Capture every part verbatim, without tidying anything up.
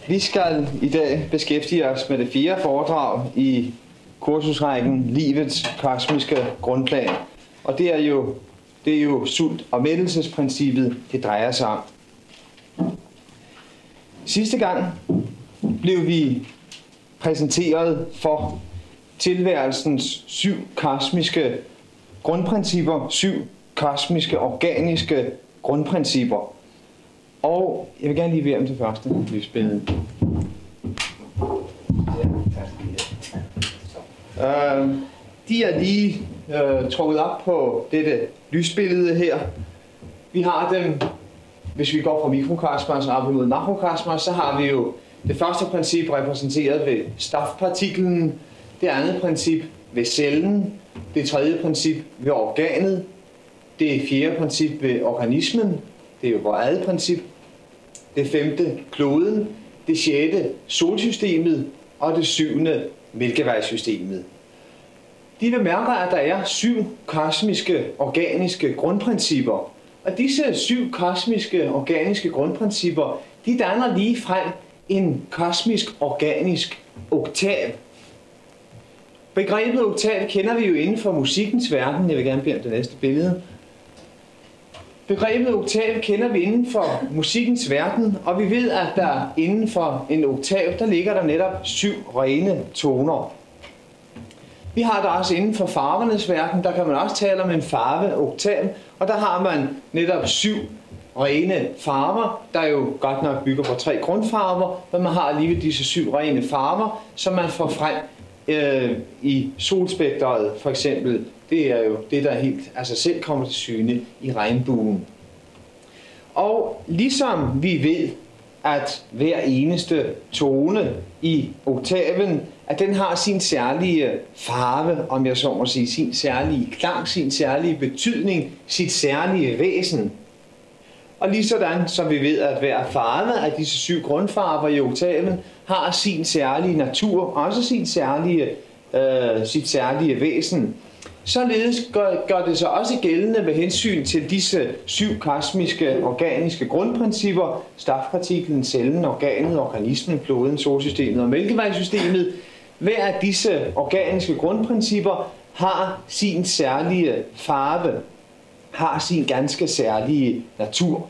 Vi skal i dag beskæftige os med det fjerde foredrag i kursusrækken Livets kosmiske grundplan. Og det er jo, det er jo sult- og mættelsesprincippet, det drejer sig om. Sidste gang blev vi præsenteret for tilværelsens syv kosmiske grundprincipper, syv kosmiske organiske grundprincipper. Og jeg vil gerne lige være om det første lysbillede. Uh, de er lige uh, trukket op på dette lysbillede her. Vi har dem, hvis vi går fra mikrokosmos op imod makrokosmos, så har vi jo det første princip repræsenteret ved stofpartiklen, det andet princip ved cellen, det tredje princip ved organet, det fjerde princip ved organismen, det er jo vores eget princip, det femte kloden, det sjette solsystemet og det syvende mælkevejssystemet. De bemærker, at der er syv kosmiske organiske grundprincipper, og disse syv kosmiske organiske grundprincipper, de danner lige frem en kosmisk organisk oktav. Begrebet oktav kender vi jo inden for musikkens verden. Jeg vil gerne bede om det næste billede. Begrebet oktav kender vi inden for musikkens verden, og vi ved, at der inden for en oktav, der ligger der netop syv rene toner. Vi har der også inden for farvernes verden, der kan man også tale om en farveoktav, og der har man netop syv rene farver, der jo godt nok bygger på tre grundfarver, men man har alligevel disse syv rene farver, som man får frem øh, i solspektret for eksempel. Det er jo det, der helt af sig selv kommer til syne i regnbuen. Og ligesom vi ved, at hver eneste tone i oktaven, at den har sin særlige farve, om jeg så må sige, sin særlige klang, sin særlige betydning, sit særlige væsen. Og lige sådan som vi ved, at hver farve af disse syv grundfarver i oktaven har sin særlige natur, også sin særlige, øh, sit særlige væsen. Således gør, gør det sig også gældende med hensyn til disse syv kosmiske organiske grundprincipper, stofpartiklen, cellen, organet, organismen, kloden, solsystemet og mælkevejssystemet. Hver af disse organiske grundprincipper har sin særlige farve, har sin ganske særlige natur.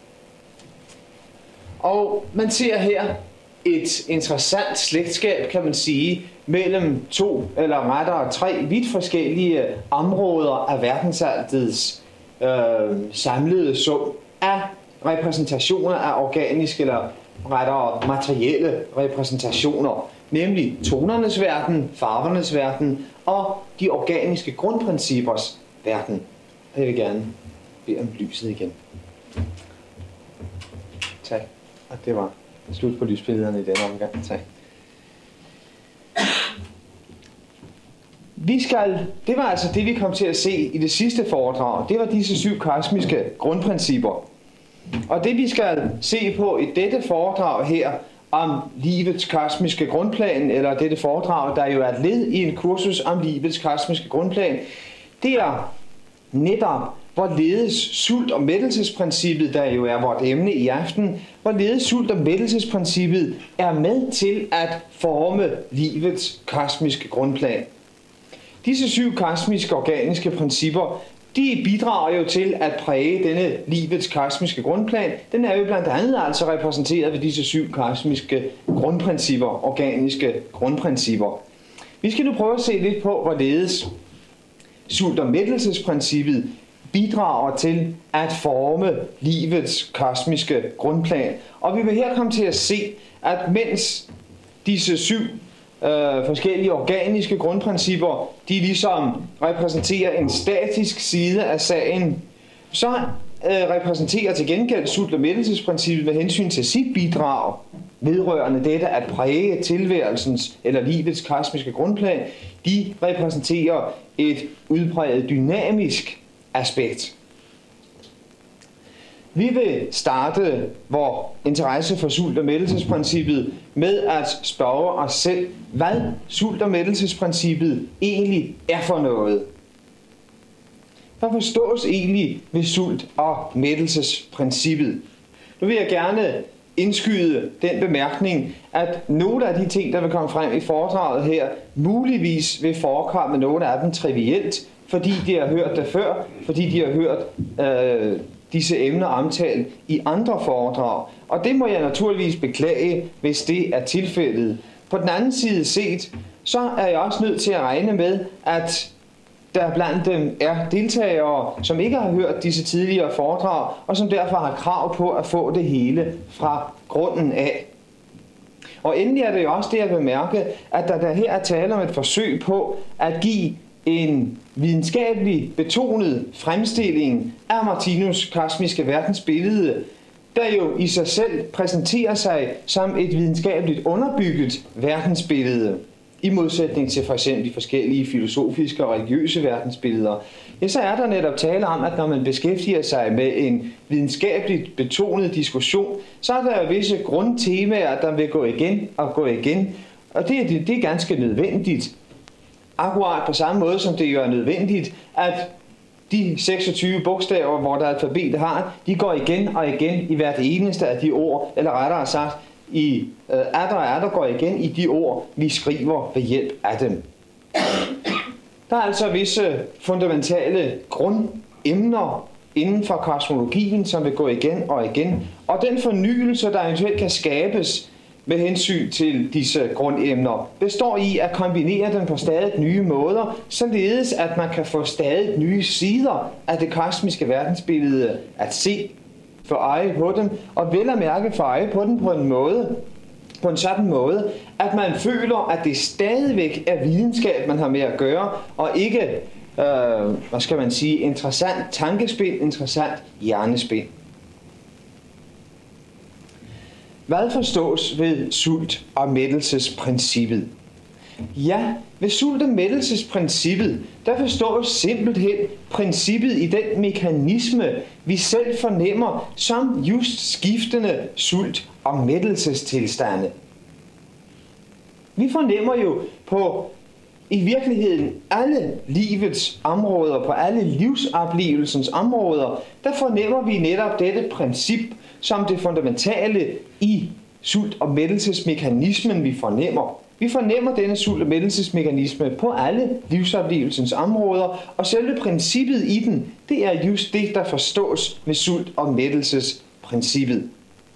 Og man ser her et interessant slægtskab, kan man sige, mellem to eller rettere tre vidt forskellige områder af verdensaltets øh, samlede sum af repræsentationer af organiske eller rettere materielle repræsentationer, nemlig tonernes verden, farvernes verden og de organiske grundprincippers verden. Og jeg vil gerne bede om lyset igen. Tak. Og det var slut på lysbillederne i denne omgang. Tak. Vi skal, det var altså det, vi kom til at se i det sidste foredrag. Det var disse syv kosmiske grundprincipper. Og det, vi skal se på i dette foredrag her om livets kosmiske grundplan, eller dette foredrag, der jo er et led i en kursus om livets kosmiske grundplan, det er netop, hvorledes sult- og mættelsesprincippet, der jo er vort emne i aften, hvorledes sult- og mættelsesprincippet er med til at forme livets kosmiske grundplan. Disse syv kosmiske organiske principper, de bidrager jo til at præge denne livets kosmiske grundplan. Den er jo blandt andet altså repræsenteret ved disse syv kosmiske grundprincipper, organiske grundprincipper. Vi skal nu prøve at se lidt på, hvorledes sult- og mættelsesprincippet bidrager til at forme livets kosmiske grundplan. Og vi vil her komme til at se, at mens disse syv øh, forskellige organiske grundprincipper, de ligesom repræsenterer en statisk side af sagen, så øh, repræsenterer til gengæld sult- og mættelsesprincippet med hensyn til sit bidrag vedrørende dette at præge tilværelsens eller livets kosmiske grundplan, de repræsenterer et udpræget dynamisk aspekt. Vi vil starte vores interesse for sult- og mættelsesprincippet med at spørge os selv, hvad sult- og mættelsesprincippet egentlig er for noget. Hvad forstås egentlig ved sult- og mættelsesprincippet? Nu vil jeg gerne indskyde den bemærkning, at nogle af de ting, der vil komme frem i foredraget her, muligvis vil forekomme nogle af dem trivielt, fordi de har hørt det før, fordi de har hørt øh, disse emner omtalt i andre foredrag. Og det må jeg naturligvis beklage, hvis det er tilfældet. På den anden side set, så er jeg også nødt til at regne med, at der blandt dem er deltagere, som ikke har hørt disse tidligere foredrag, og som derfor har krav på at få det hele fra grunden af. Og endelig er det jo også det at bemærke, at der, der her er tale om et forsøg på at give en videnskabelig betonet fremstilling af Martinus' kosmiske verdensbillede, der jo i sig selv præsenterer sig som et videnskabeligt underbygget verdensbillede, i modsætning til for eksempel de forskellige filosofiske og religiøse verdensbilleder, ja, så er der netop tale om, at når man beskæftiger sig med en videnskabeligt betonet diskussion, så er der jo visse grundtemaer, der vil gå igen og gå igen, og det, det, det er ganske nødvendigt. Akkurat på samme måde som det jo er nødvendigt, at de seksogtyve bogstaver, hvor der alfabetet har, de går igen og igen i hvert eneste af de ord, eller rettere sagt, i øh, atter og atter går igen i de ord, vi skriver ved hjælp af dem. Der er altså visse fundamentale grundemner inden for kosmologien, som vil gå igen og igen, og den fornyelse, der eventuelt kan skabes med hensyn til disse grundemner, består i at kombinere dem på stadig nye måder, således at man kan få stadig nye sider af det kosmiske verdensbillede at se, få øje på dem, og vel at mærke få øje på dem på en måde, på en sådan måde, at man føler, at det stadigvæk er videnskab, man har med at gøre, og ikke, øh, hvad skal man sige, interessant tankespind, interessant hjernespind. Hvad forstås ved sult- og mættelsesprincippet? Ja, ved sult- og mættelsesprincippet, der forstås simpelthen princippet i den mekanisme, vi selv fornemmer som just skiftende sult- og mættelsestilstande. Vi fornemmer jo på i virkeligheden alle livets områder, på alle livsoplevelsens områder, der fornemmer vi netop dette princip som det fundamentale i sult- og mættelsesmekanismen, vi fornemmer. Vi fornemmer denne sult- og mættelsesmekanisme på alle livsoplevelsens områder, og selve princippet i den, det er just det, der forstås med sult- og mættelsesprincippet.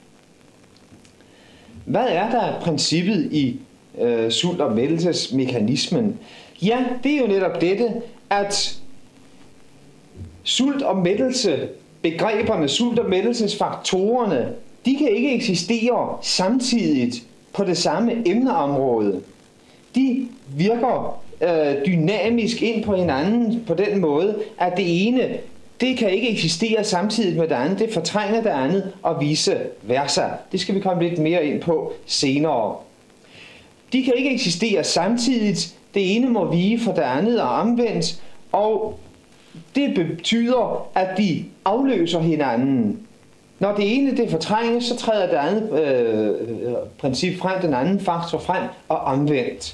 Hvad er der princippet i øh, sult- og mættelsesmekanismen? Ja, det er jo netop dette, at sult- og mættelse, begreberne, sult- og mættelsesfaktorerne, de kan ikke eksistere samtidigt på det samme emneområde. De virker øh, dynamisk ind på hinanden på den måde, at det ene, det kan ikke eksistere samtidigt med det andet, det fortrænger det andet og vice versa. Det skal vi komme lidt mere ind på senere. De kan ikke eksistere samtidigt, det ene må vige for det andet og omvendt, og det betyder, at de afløser hinanden. Når det ene det fortrænges, så træder det andet øh, princip frem, den anden faktor frem og omvendt.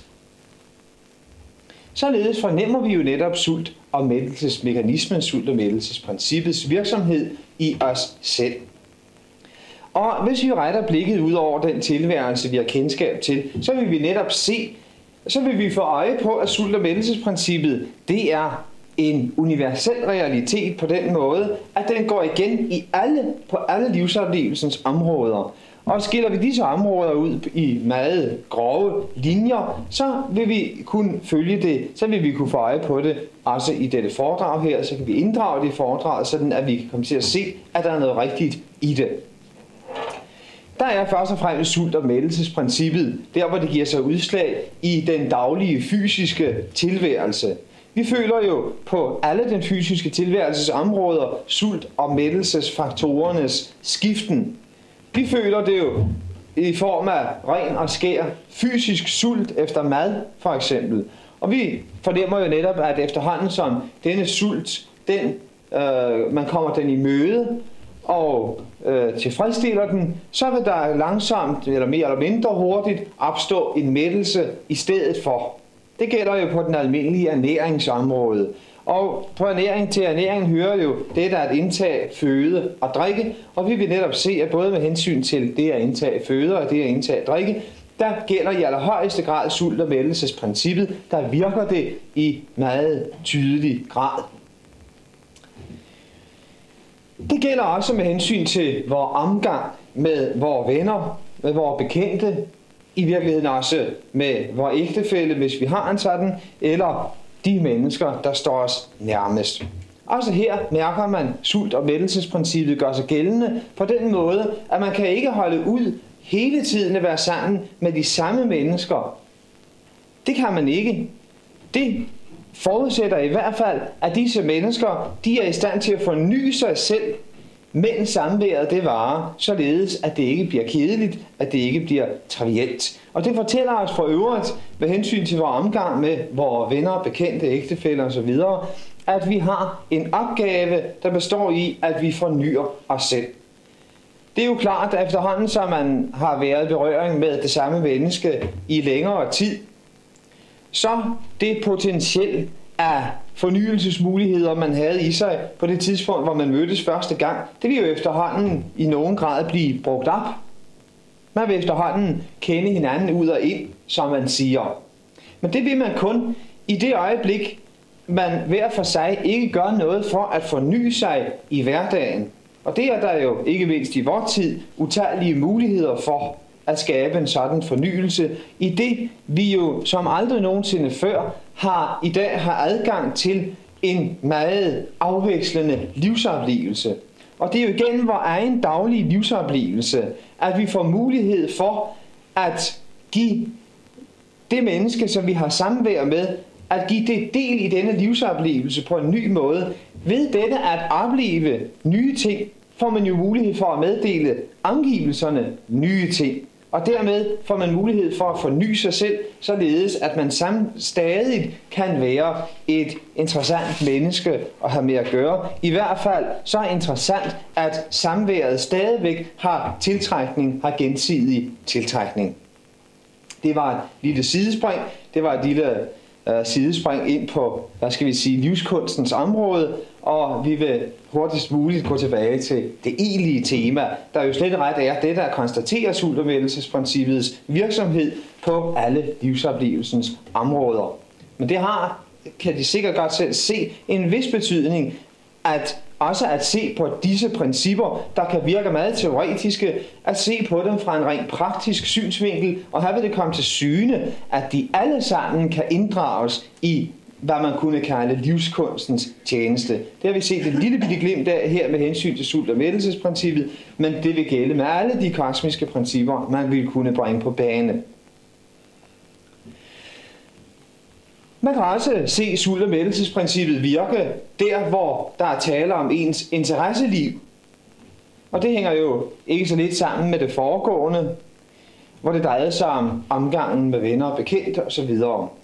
Således fornemmer vi jo netop sult- og mættelsesmekanismen, sult- og mættelsesprincippets virksomhed i os selv. Og hvis vi retter blikket ud over den tilværelse, vi har kendskab til, så vil vi netop se, så vil vi få øje på, at sult- og mættelsesprincippet, det er en universel realitet på den måde, at den går igen i alle, på alle livsoplevelsens områder. Og skiller vi disse områder ud i meget grove linjer, så vil vi kunne følge det, så vil vi kunne få øje på det også i dette foredrag her, så kan vi inddrage det i foredraget, sådan at vi kan komme til at se, at der er noget rigtigt i det. Der er først og fremmest sult- og mættelsesprincippet, der hvor det giver sig udslag i den daglige fysiske tilværelse. Vi føler jo på alle den fysiske tilværelses områder sult- og mættelsesfaktorernes skiften. Vi føler det jo i form af ren og skær fysisk sult efter mad, for eksempel. Og vi fornemmer jo netop, at efterhånden som denne sult, den, øh, man kommer den i møde og øh, tilfredsstiller den, så vil der langsomt, eller mere eller mindre hurtigt, opstå en mættelse i stedet for. Det gælder jo på den almindelige ernæringsområde. Og på ernæring til ernæring hører jo det, der er at indtage føde og drikke, og vi vil netop se, at både med hensyn til det at indtage føde og det at indtage drikke, der gælder i allerhøjeste grad sult- og mættelsesprincippet, der virker det i meget tydelig grad. Det gælder også med hensyn til vores omgang med vores venner, med vores bekendte, i virkeligheden også med vores ægtefælle, hvis vi har en sådan, eller de mennesker, der står os nærmest. Også her mærker man sult- og mættelsesprincippet gør sig gældende på den måde, at man kan ikke holde ud hele tiden at være sammen med de samme mennesker. Det kan man ikke. Det forudsætter i hvert fald, at disse mennesker, de er i stand til at forny sig selv, mens samværet det varer, således at det ikke bliver kedeligt, at det ikke bliver trivielt. Og det fortæller os for øvrigt, med hensyn til vores omgang med vores venner, bekendte, ægtefæller osv., at vi har en opgave, der består i, at vi fornyer os selv. Det er jo klart, at efterhånden, så man har været i berøring med det samme menneske i længere tid, så det potentielt af fornyelsesmuligheder, man havde i sig på det tidspunkt, hvor man mødtes første gang, det vil jo efterhånden i nogen grad blive brugt op. Man vil efterhånden kende hinanden ud og ind, som man siger. Men det vil man kun i det øjeblik, man hver for sig ikke gør noget for at forny sig i hverdagen. Og det er der jo ikke mindst i vores tid utallige muligheder for at skabe en sådan fornyelse, i det vi jo som aldrig nogensinde før har i dag har adgang til en meget afvekslende livsoplevelse. Og det er jo igen vores egen daglige livsoplevelse, at vi får mulighed for at give det menneske, som vi har samvær med, at give det del i denne livsoplevelse på en ny måde. Ved dette at opleve nye ting, får man jo mulighed for at meddele omgivelserne nye ting. Og dermed får man mulighed for at forny sig selv, således at man stadig kan være et interessant menneske at have med at gøre. I hvert fald så er interessant, at samværet stadigvæk har tiltrækning, har gensidig tiltrækning. Det var et lille sidespring. Det var et lille uh, sidespring ind på, hvad skal vi sige, livskunstens område, og vi vil hurtigst muligt gå tilbage til det egentlige tema, der jo slet og ret er det, der konstaterer sult- og mættelsesprincippets virksomhed på alle livsoplevelsens områder. Men det har, kan de sikkert godt selv se, en vis betydning, at også at se på disse principper, der kan virke meget teoretiske, at se på dem fra en rent praktisk synsvinkel, og her vil det komme til syne, at de alle sammen kan inddrages i, hvad man kunne kalde livskunstens tjeneste. Det har vi set et lille bitte glimt af her med hensyn til sult- og mættelsesprincippet, men det vil gælde med alle de kosmiske principper, man vil kunne bringe på bane. Man kan også se sult- og mættelsesprincippet virke der, hvor der er tale om ens interesseliv. Og det hænger jo ikke så lidt sammen med det foregående, hvor det drejede sig om omgangen med venner og bekendte osv.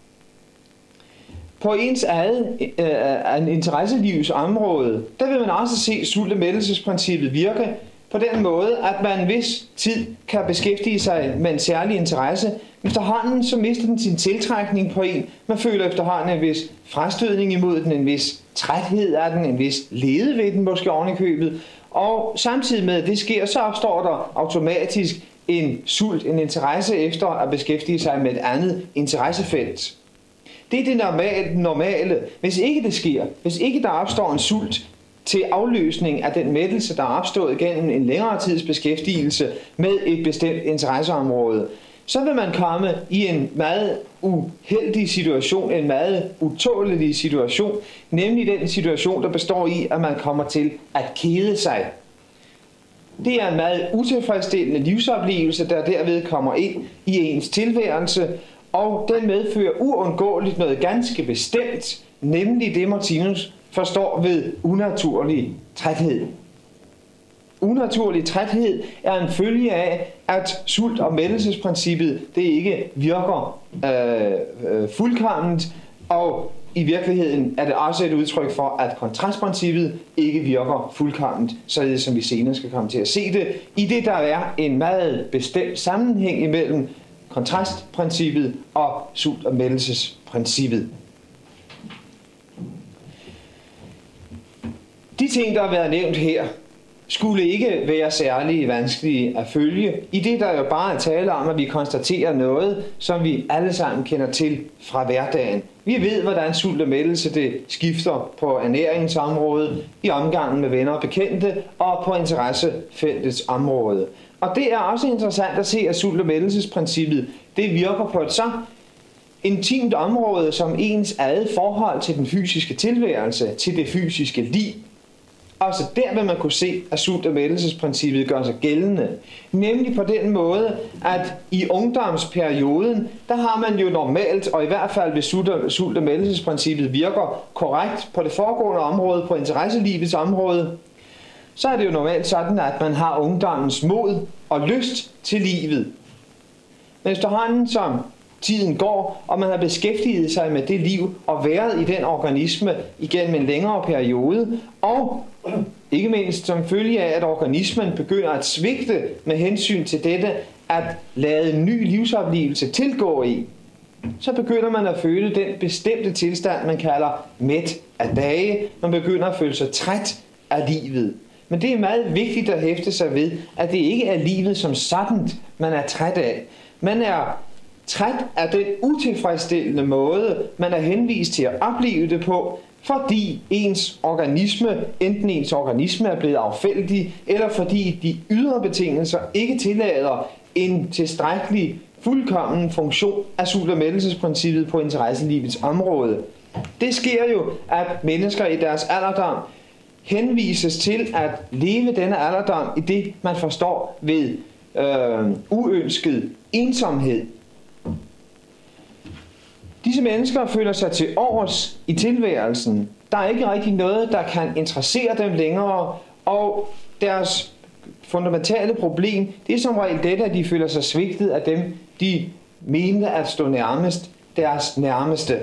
På ens eget øh, interesselivs område, der vil man også se sult- og mættelsesprincippet virke på den måde, at man en vis tid kan beskæftige sig med en særlig interesse. Efterhånden så mister den sin tiltrækning på en. Man føler efterhånden en vis frastødning imod den, en vis træthed af den, en vis lede ved den måske oven i købet. Og samtidig med at det sker, så opstår der automatisk en sult, en interesse efter at beskæftige sig med et andet interessefelt. Det er det normale, normale. Hvis ikke det sker, hvis ikke der opstår en sult til afløsning af den mættelse, der er opstået gennem en længere tids beskæftigelse med et bestemt interesseområde, så vil man komme i en meget uheldig situation, en meget utålelig situation, nemlig den situation, der består i, at man kommer til at kede sig. Det er en meget utilfredsstillende livsoplevelse, der derved kommer ind i ens tilværelse, og den medfører uundgåeligt noget ganske bestemt, nemlig det Martinus forstår ved unaturlig træthed. Unaturlig træthed er en følge af, at sult- og mættelsesprincippet det ikke virker øh, øh, fuldkomment, og i virkeligheden er det også et udtryk for, at kontrastprincippet ikke virker fuldkomment, således som vi senere skal komme til at se det, i det der er en meget bestemt sammenhæng imellem kontrastprincippet og sult- og mættelsesprincippet. De ting, der har været nævnt her, skulle ikke være særlig vanskelige at følge, i det der jo bare er tale om, at vi konstaterer noget, som vi alle sammen kender til fra hverdagen. Vi ved, hvordan sult og mættelse det skifter på ernæringsområdet, i omgangen med venner og bekendte og på interessefeltets område. Og det er også interessant at se, at sult og mættelsesprincippet det virker på et så intimt område som ens eget forhold til den fysiske tilværelse, til det fysiske liv. Også der vil man kunne se, at sult- og mættelsesprincippet gør sig gældende. Nemlig på den måde, at i ungdomsperioden, der har man jo normalt, og i hvert fald hvis sult- og mættelsesprincippet virker korrekt på det foregående område, på interesselivets område, så er det jo normalt sådan, at man har ungdommens mod og lyst til livet. Men efterhånden som tiden går, og man har beskæftiget sig med det liv og været i den organisme igennem en længere periode, og ikke mindst som følge af, at organismen begynder at svigte med hensyn til dette, at lade en ny livsoplevelse tilgå i, så begynder man at føle den bestemte tilstand, man kalder mæt af dage. Man begynder at føle sig træt af livet. Men det er meget vigtigt at hæfte sig ved, at det ikke er livet som sådan, man er træt af. Man er træt af den utilfredsstillende måde, man er henvist til at opleve det på, fordi ens organisme, enten ens organisme er blevet affældig, eller fordi de ydre betingelser ikke tillader en tilstrækkelig fuldkommen funktion af sult- og mættelsesprincippet på interesselivets område. Det sker jo, at mennesker i deres alderdom henvises til at leve denne alderdom i det, man forstår ved øh, uønsket ensomhed. Disse mennesker føler sig til overs i tilværelsen. Der er ikke rigtig noget, der kan interessere dem længere, og deres fundamentale problem, det er som regel det, at de føler sig svigtet af dem, de mente at stå nærmest, deres nærmeste.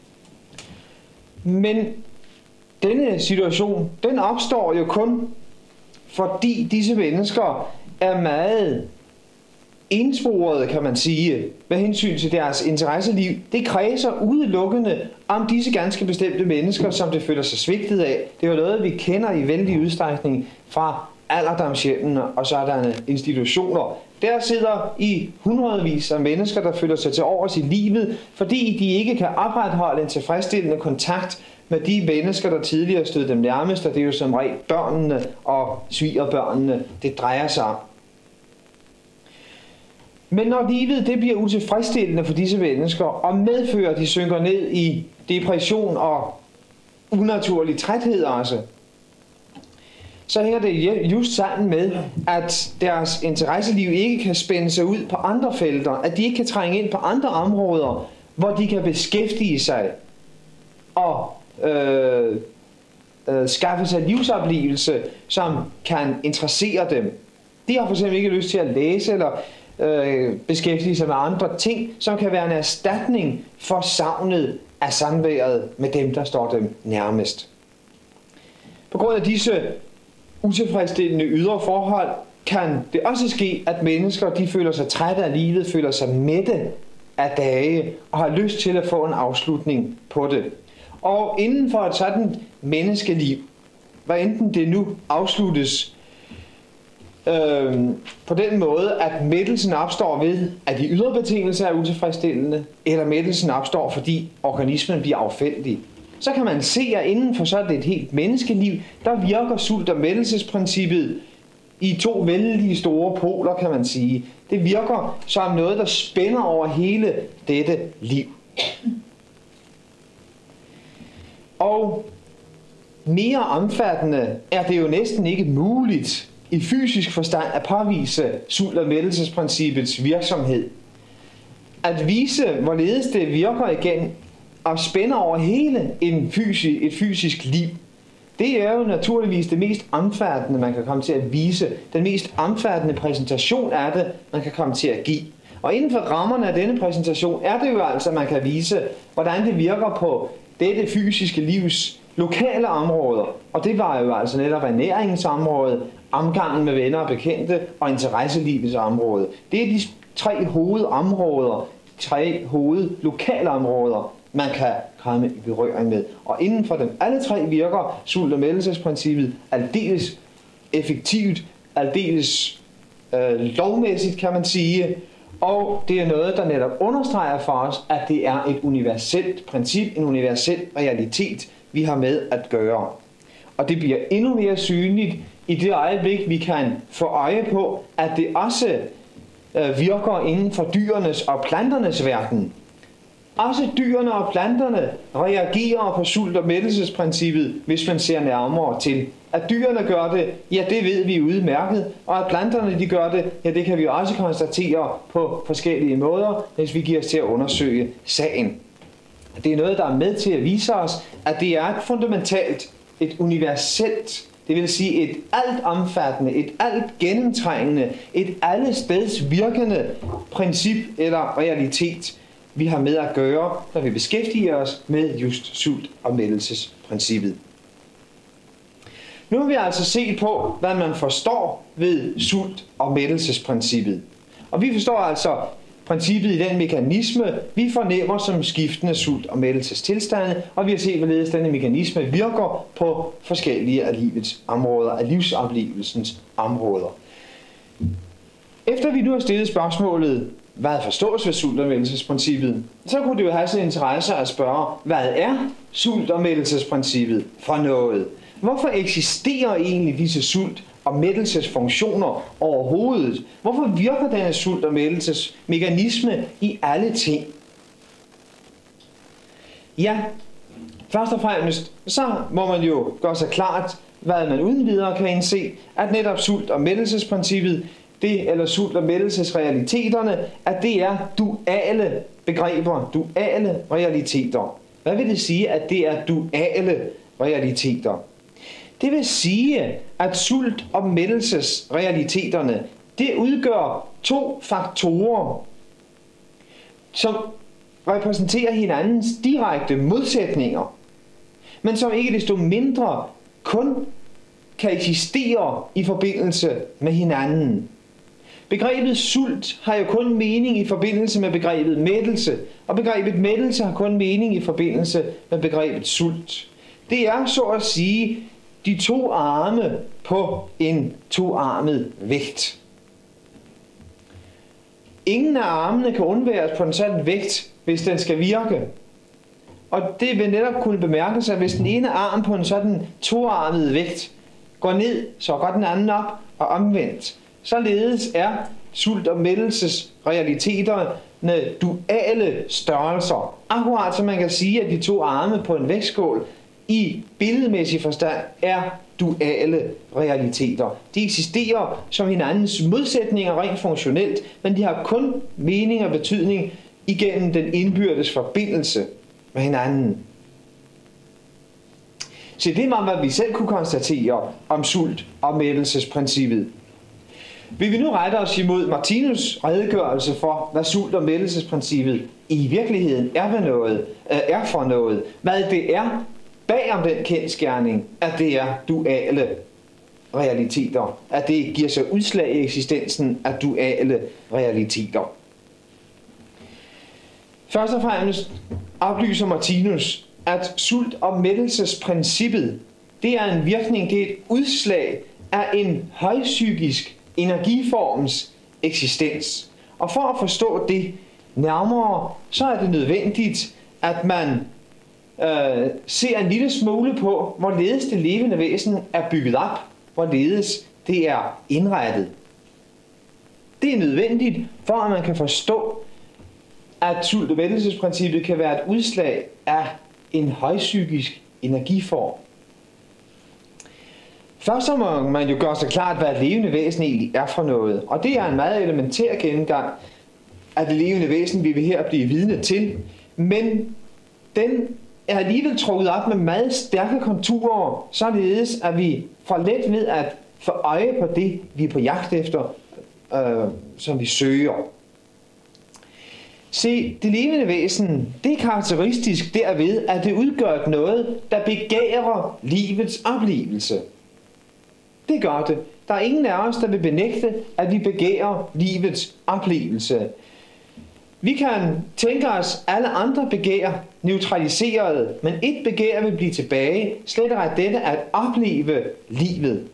Men denne situation, den opstår jo kun, fordi disse mennesker er meget ensporede, kan man sige, med hensyn til deres interesseliv. Det kredser udelukkende om disse ganske bestemte mennesker, som det føler sig svigtet af. Det er jo noget, vi kender i vældig udstrækning fra alderdomshjemmene og sådanne institutioner. Der sidder i hundredvis af mennesker, der føler sig til overs i livet, fordi de ikke kan opretholde en tilfredsstillende kontakt med de mennesker, der tidligere stod dem nærmest, og det er jo som regel børnene og svigerbørnene, det drejer sig om. Men når livet det bliver utilfredsstillende for disse mennesker, og medfører, at de synker ned i depression og unaturlig træthed også, så hænger det just sammen med, at deres interesseliv ikke kan spænde sig ud på andre felter, at de ikke kan trænge ind på andre områder, hvor de kan beskæftige sig og øh, øh, skaffe sig livsoplevelse, som kan interessere dem. De har for eksempel ikke lyst til at læse eller øh, beskæftige sig med andre ting, som kan være en erstatning for savnet af samværet med dem, der står dem nærmest. På grund af disse utilfredsstillende ydre forhold kan det også ske, at mennesker de føler sig trætte af livet, føler sig mætte af dage og har lyst til at få en afslutning på det. Og inden for et sådan menneskeliv, hvad enten det nu afsluttes øh, på den måde, at mættelsen opstår ved, at de ydre betingelser er utilfredsstillende, eller mættelsen opstår, fordi organismen bliver affældig, så kan man se, at inden for sådan et helt menneskeliv, der virker sult- og mættelsesprincippet i to vældig store poler, kan man sige. Det virker som noget, der spænder over hele dette liv. Og mere omfattende er det jo næsten ikke muligt i fysisk forstand at påvise sult- og mættelsesprincippets virksomhed. At vise, hvorledes det virker igen og spænder over hele en fysisk, et fysisk liv, det er jo naturligvis det mest omfattende, man kan komme til at vise. Den mest omfattende præsentation af det, man kan komme til at give. Og inden for rammerne af denne præsentation er det jo altså, at man kan vise, hvordan det virker på dette fysiske livs lokale områder. Og det var jo altså netop ernæringsområdet, omgangen med venner og bekendte og interesselivets område. Det er de tre hovedområder, tre hovedlokale områder, man kan komme i berøring med. Og inden for dem alle tre virker sult- og mættelsesprincippet aldeles effektivt, aldeles øh, lovmæssigt, kan man sige. Og det er noget, der netop understreger for os, at det er et universelt princip, en universel realitet, vi har med at gøre. Og det bliver endnu mere synligt i det øjeblik, vi kan få øje på, at det også øh, virker inden for dyrenes og planternes verden. Også dyrene og planterne reagerer på sult- og mættelsesprincippet, hvis man ser nærmere til. At dyrene gør det, ja, det ved vi udmærket, og at planterne de gør det, ja, det kan vi også konstatere på forskellige måder, hvis vi giver os til at undersøge sagen. Det er noget, der er med til at vise os, at det er et fundamentalt, et universelt, det vil sige et alt omfattende, et alt gennemtrængende, et allesteds virkende princip eller realitet, vi har med at gøre, når vi beskæftiger os med just sult- og mættelsesprincippet. Nu vil vi altså se på, hvad man forstår ved sult- og mættelsesprincippet. Og vi forstår altså princippet i den mekanisme, vi fornemmer som skiftende sult- og mættelsestilstande, og vi har set, hvorledes denne mekanisme virker på forskellige af livets områder, af livsoplevelsens områder. Efter vi nu har stillet spørgsmålet, hvad forstås ved sult- og mættelsesprincippet, så kunne det jo have sin interesse at spørge, hvad er sult- og mættelsesprincippet for noget? Hvorfor eksisterer egentlig disse sult- og mættelsesfunktioner overhovedet? Hvorfor virker denne sult- og mættelsesmekanisme i alle ting? Ja, først og fremmest, så må man jo gøre sig klart, hvad man uden videre kan indse, at netop sult- og mættelsesprincippet, det, eller sult- og mættelsesrealiteterne, at det er duale begreber, duale realiteter. Hvad vil det sige, at det er duale realiteter? Det vil sige, at sult- og mættelsesrealiteterne, det udgør to faktorer, som repræsenterer hinandens direkte modsætninger, men som ikke desto mindre kun kan eksistere i forbindelse med hinanden. Begrebet sult har jo kun mening i forbindelse med begrebet mættelse, og begrebet mættelse har kun mening i forbindelse med begrebet sult. Det er så at sige de to arme på en toarmet vægt. Ingen af armene kan undværes på en sådan vægt, hvis den skal virke. Og det vil netop kunne bemærkes, at hvis den ene arm på en sådan toarmet vægt går ned, så går den anden op og omvendt. Således er sult- og mættelsesrealiteterne duale størrelser. Akkurat som man kan sige, at de to arme på en vægtskål i billedmæssig forstand er duale realiteter. De eksisterer som hinandens modsætninger rent funktionelt, men de har kun mening og betydning igennem den indbyrdes forbindelse med hinanden. Så det var, hvad vi selv kunne konstatere om sult- og mættelsesprincippet. Vil vi nu rette os imod Martinus redegørelse for, hvad sult- og mættelsesprincippet i virkeligheden er, for noget, er for noget, hvad det er bag om den kendsgerning, at det er duale realiteter, at det giver sig udslag i eksistensen af duale realiteter. Først og fremmest oplyser Martinus, at sult- og mættelsesprincippet, det er en virkning, det er et udslag af en højpsykisk energiforms eksistens. Og for at forstå det nærmere, så er det nødvendigt, at man øh, ser en lille smule på, hvorledes det levende væsen er bygget op, hvorledes det er indrettet. Det er nødvendigt, for at man kan forstå, at sult- og mættelsesprincippet kan være et udslag af en højpsykisk energiform. Først så må man jo gøre sig klart, hvad et levende væsen egentlig er for noget. Og det er en meget elementær gennemgang af det levende væsen, vi vil her blive vidne til. Men den er alligevel trukket op med meget stærke konturer, således at vi får let ved at få øje på det, vi er på jagt efter, øh, som vi søger. Se, det levende væsen, det er karakteristisk derved, at det udgør noget, der begærer livets oplevelse. Det gør det. Der er ingen af os, der vil benægte, at vi begærer livets oplevelse. Vi kan tænke os alle andre begær neutraliseret, men et begær vil blive tilbage, slet og ret dette at opleve livet.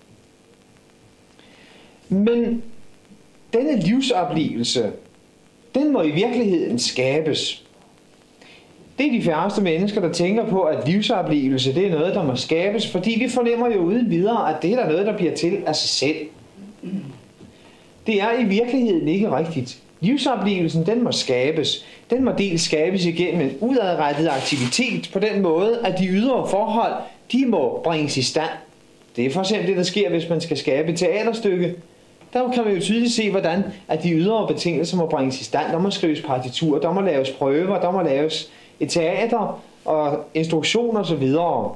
Men denne livsoplevelse, den må i virkeligheden skabes. Det er de færreste mennesker, der tænker på, at livsoplevelse det er noget, der må skabes, fordi vi fornemmer jo uden videre, at det er der noget, der bliver til af sig selv. Det er i virkeligheden ikke rigtigt. Livsoplevelsen, den må skabes. Den må dels skabes igennem en udadrettet aktivitet på den måde, at de ydre forhold, de må bringes i stand. Det er for eksempel det, der sker, hvis man skal skabe et teaterstykke. Der kan man jo tydeligt se, hvordan at de ydre betingelser må bringes i stand. Der må skrives partitur, der må laves prøver, der må laves et teater og instruktioner osv.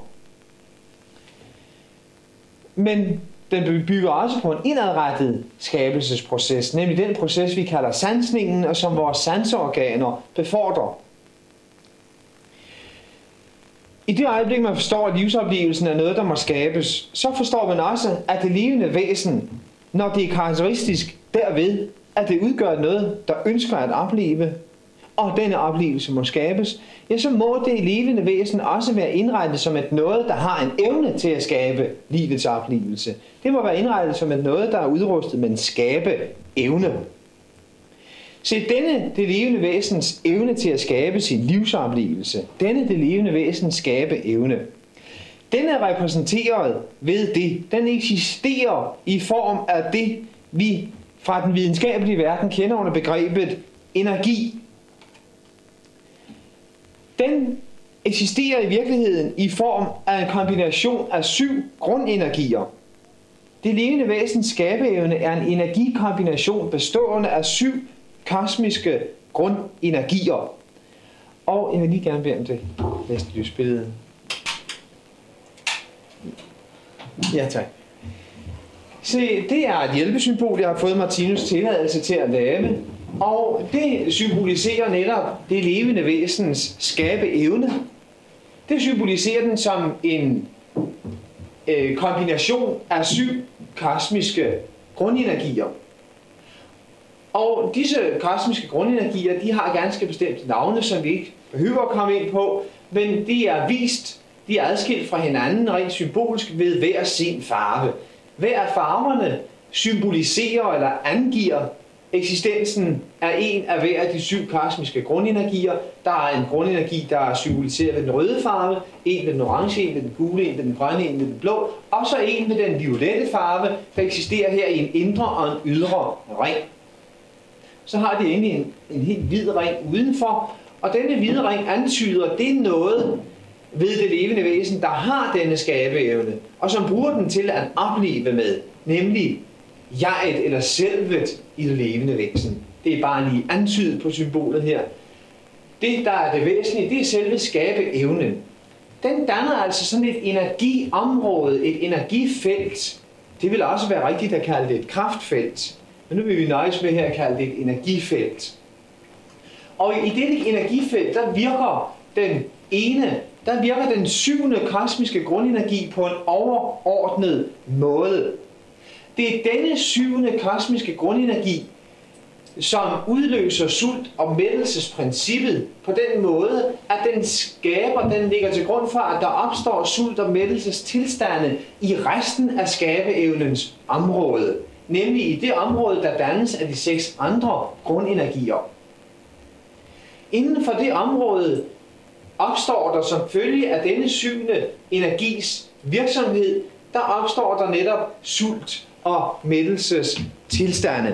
Men den bygger også på en indadrettet skabelsesproces, nemlig den proces, vi kalder sansningen, og som vores sanseorganer befordrer. I det øjeblik, man forstår, at livsoplevelsen er noget, der må skabes, så forstår man også, at det levende væsen, når det er karakteristisk derved, at det udgør noget, der ønsker at opleve, og denne oplevelse må skabes, ja, så må det levende væsen også være indrettet som et noget, der har en evne til at skabe livets oplevelse. Det må være indrettet som et noget, der er udrustet med en skabe evne. Se, denne det levende væsens evne til at skabe sin livsoplevelse, denne det levende væsens skabe evne, den er repræsenteret ved det. Den eksisterer i form af det, vi fra den videnskabelige verden kender under begrebet energi. Den eksisterer i virkeligheden i form af en kombination af syv grundenergier. Det levende væsens skabeevne er en energikombination bestående af syv kosmiske grundenergier. Og jeg vil lige gerne bede om det næste lysbillede. Ja, tak. Se, det er et hjælpesymbol, jeg har fået Martinus tilladelse til at lave. Og det symboliserer netop det levende væsens skabeevne. Det symboliserer den som en øh, kombination af syv kosmiske grundenergier. Og disse kosmiske grundenergier, de har ganske bestemte navne, som vi ikke behøver at komme ind på, men de er vist, de er adskilt fra hinanden rent symbolsk ved hver sin farve. Hver af farverne symboliserer eller angiver eksistensen af en af hver af de syv kosmiske grundenergier. Der er en grundenergi, der er symboliseret ved den røde farve, en ved den orange, en ved den gule, en ved den grønne, en ved den blå, og så en ved den violette farve, der eksisterer her i en indre og en ydre ring. Så har de egentlig en, en helt hvid ring udenfor, og denne hvide ring antyder, det er noget ved det levende væsen, der har denne skabeevne, og som bruger den til at opleve med, nemlig jeget eller selvet i det levende væsen. Det er bare lige antydet på symbolet her. Det, der er det væsentlige, det er selve skabeevnen. Den danner altså sådan et energiområde, et energifelt. Det vil også være rigtigt at kalde det et kraftfelt. Men nu vil vi nøjes med her at kalde det et energifelt. Og i dette energifelt, der virker den ene, der virker den syvende kosmiske grundenergi på en overordnet måde. Det er denne syvende kosmiske grundenergi, som udløser sult- og mættelsesprincippet på den måde, at den skaber, den ligger til grund for, at der opstår sult- og mættelsestilstande i resten af skabeevnens område. Nemlig i det område, der dannes af de seks andre grundenergier. Inden for det område opstår der som følge af denne syvende energis virksomhed, der opstår der netop sult- og mættelsestilstande.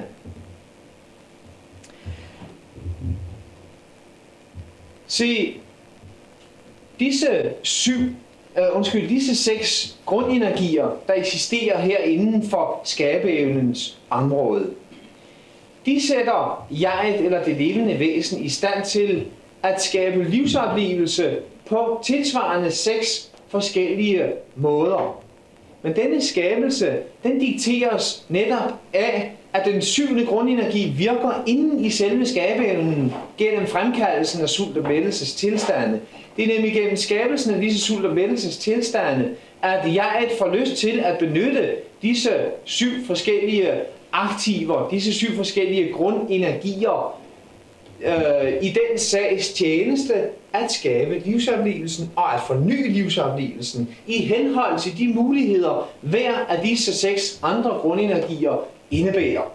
Se, disse syv, øh, undskyld, disse seks grundenergier, der eksisterer her inden for skabeevnens område, de sætter jeget eller det levende væsen i stand til at skabe livsoplevelse på tilsvarende seks forskellige måder. Men denne skabelse, den dikteres netop af, at den syvende grundenergi virker inden i selve skabeevnen gennem fremkaldelsen af sult- og mættelsestilstande. Det er nemlig gennem skabelsen af disse sult- og mættelsestilstande, at jeg får lyst til at benytte disse syv forskellige aktiver, disse syv forskellige grundenergier øh, i den sags tjeneste at skabe livsoplevelsen og at forny livsoplevelsen i henhold til de muligheder, hver af disse seks andre grundenergier indebærer.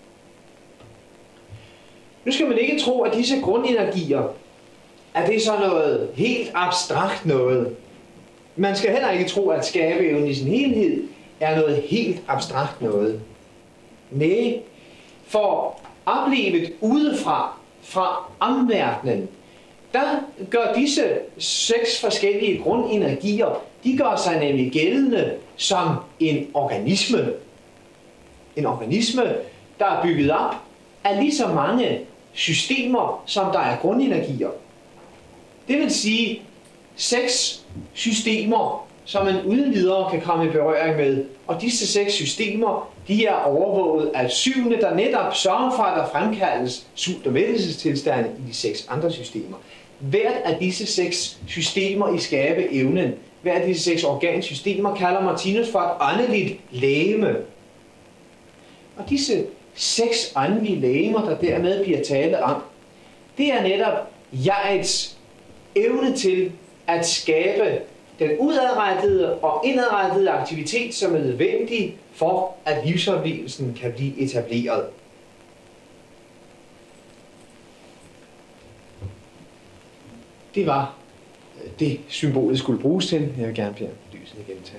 Nu skal man ikke tro, at disse grundenergier, at det er så noget helt abstrakt noget. Man skal heller ikke tro, at skabeevnen i sin helhed er noget helt abstrakt noget. Nej, for oplevet udefra, fra omverdenen, der gør disse seks forskellige grundenergier, de gør sig nemlig gældende som en organisme. En organisme, der er bygget op af lige så mange systemer, som der er grundenergier. Det vil sige seks systemer, som man uden videre kan komme i berøring med. Og disse seks systemer, de er overvåget af syvende, der netop sørger for, at der fremkaldes sult- og mættelsestilstande i de seks andre systemer. Hvert af disse seks systemer i skabeevnen, hvert af disse seks organsystemer, kalder Martinus for et åndeligt legeme. Og disse seks åndelige legemer, der dermed bliver tale om, det er netop jegets evne til at skabe den udadrettede og indadrettede aktivitet, som er nødvendig for, at livsoplevelsen kan blive etableret. Det var det, symbolet skulle bruges til. Jeg vil gerne fjerne lyset igen til.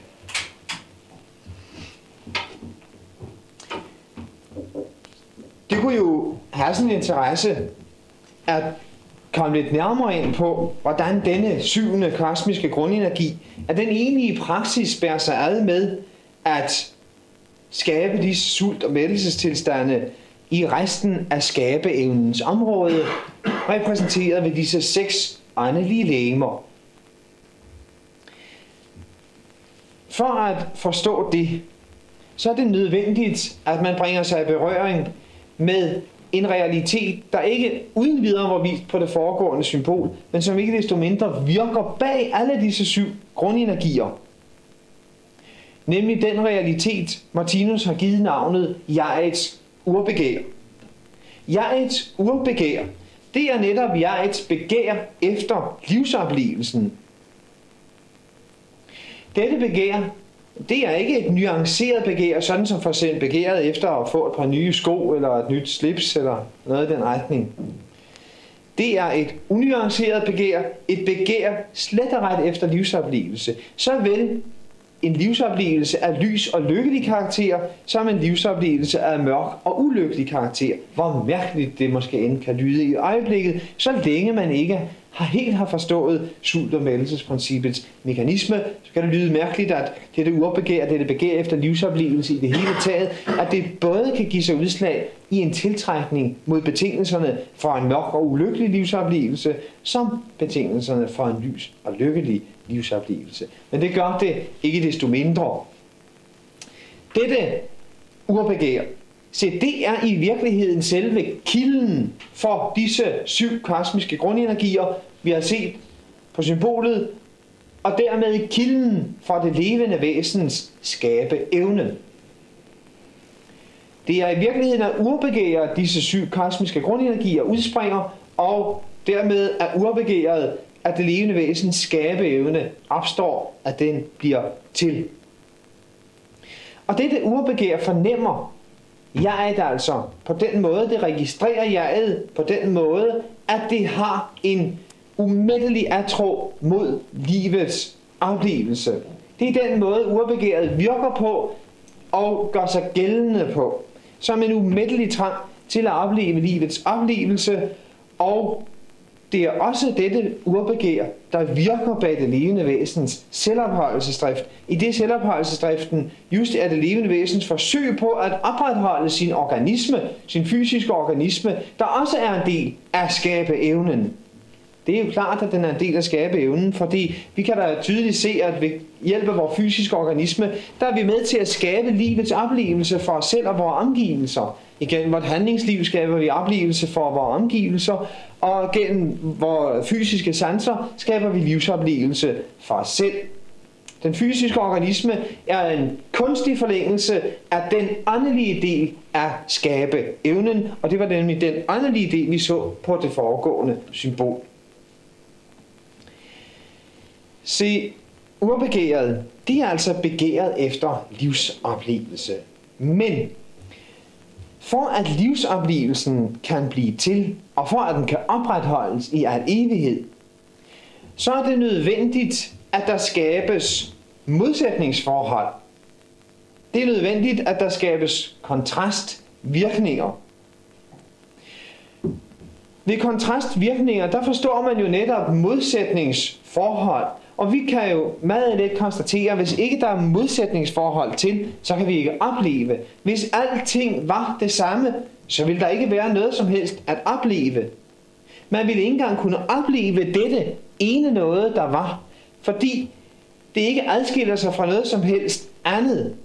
Det kunne jo have sådan en interesse at komme lidt nærmere ind på, hvordan denne syvende kosmiske grundenergi, at den egentlig i praksis bærer sig ad med at skabe disse sult- og mættelsestilstande i resten af skabeevnens område, repræsenteret ved disse seks åndelige legemer. For at forstå det, så er det nødvendigt, at man bringer sig i berøring med en realitet, der ikke uden videre var vist på det foregående symbol, men som ikke desto mindre virker bag alle disse syv grundenergier. Nemlig den realitet, Martinus har givet navnet jegets urbegær. Jegets urbegær, det er netop jegets begær efter livsoplevelsen. Dette begær, det er ikke et nuanceret begær, sådan som for eksempel begæret efter at få et par nye sko, eller et nyt slips, eller noget i den retning. Det er et unuanceret begær, et begær slet og ret efter livsoplevelse. Såvel en livsoplevelse af lys og lykkelig karakter, som en livsoplevelse af mørk og ulykkelig karakter. Hvor mærkeligt det måske end kan lyde i øjeblikket, så længe man ikke har helt har forstået sult- og mættelsesprincippets mekanisme, så kan det lyde mærkeligt, at dette urbegær, dette begær efter livsoplevelse i det hele taget, at det både kan give sig udslag i en tiltrækning mod betingelserne for en mørk og ulykkelig livsoplevelse, som betingelserne for en lys og lykkelig livsoplevelse. Men det gør det ikke desto mindre. Dette urbegær, så det er i virkeligheden selve kilden for disse syv kosmiske grundenergier, vi har set på symbolet, og dermed kilden for det levende væsens skabeevne. Det er i virkeligheden at urbegære disse syv kosmiske grundenergier udspringer, og dermed er urbegæret, at det levende væsens skabeevne opstår, at den bliver til. Og dette urbegær fornemmer jeget altså på den måde, det registrerer jeget på den måde, at det har en umættelig atro mod livets oplevelse. Det er den måde, urbegæret virker på og gør sig gældende på, som en umættelig trang til at opleve livets oplevelse, og det er også dette urbegær, der virker bag det levende væsens selvopholdelsesdrift. I det selvopholdelsesdriften just er det levende væsens forsøg på at opretholde sin organisme, sin fysiske organisme, der også er en del af skabeevnen. Det er jo klart, at den er en del af skabeevnen, fordi vi kan da tydeligt se, at ved hjælp af vores fysiske organisme, der er vi med til at skabe livets oplevelse for os selv og vores omgivelser. Igennem vores handlingsliv skaber vi oplevelse for vores omgivelser, og gennem vores fysiske sanser skaber vi livsoplevelse for os selv. Den fysiske organisme er en kunstig forlængelse af den åndelige del af skabeevnen, og det var nemlig den åndelige del, vi så på det foregående symbol. Se, urbegæret, de er altså begæret efter livsoplevelse. Men for at livsoplevelsen kan blive til, og for at den kan opretholdes i al evighed, så er det nødvendigt, at der skabes modsætningsforhold. Det er nødvendigt, at der skabes kontrastvirkninger. Ved kontrastvirkninger, der forstår man jo netop modsætningsforhold. Og vi kan jo meget let konstatere, at hvis ikke der er modsætningsforhold til, så kan vi ikke opleve. Hvis alting var det samme, så ville der ikke være noget som helst at opleve. Man ville ikke engang kunne opleve dette ene noget, der var, fordi det ikke adskiller sig fra noget som helst andet.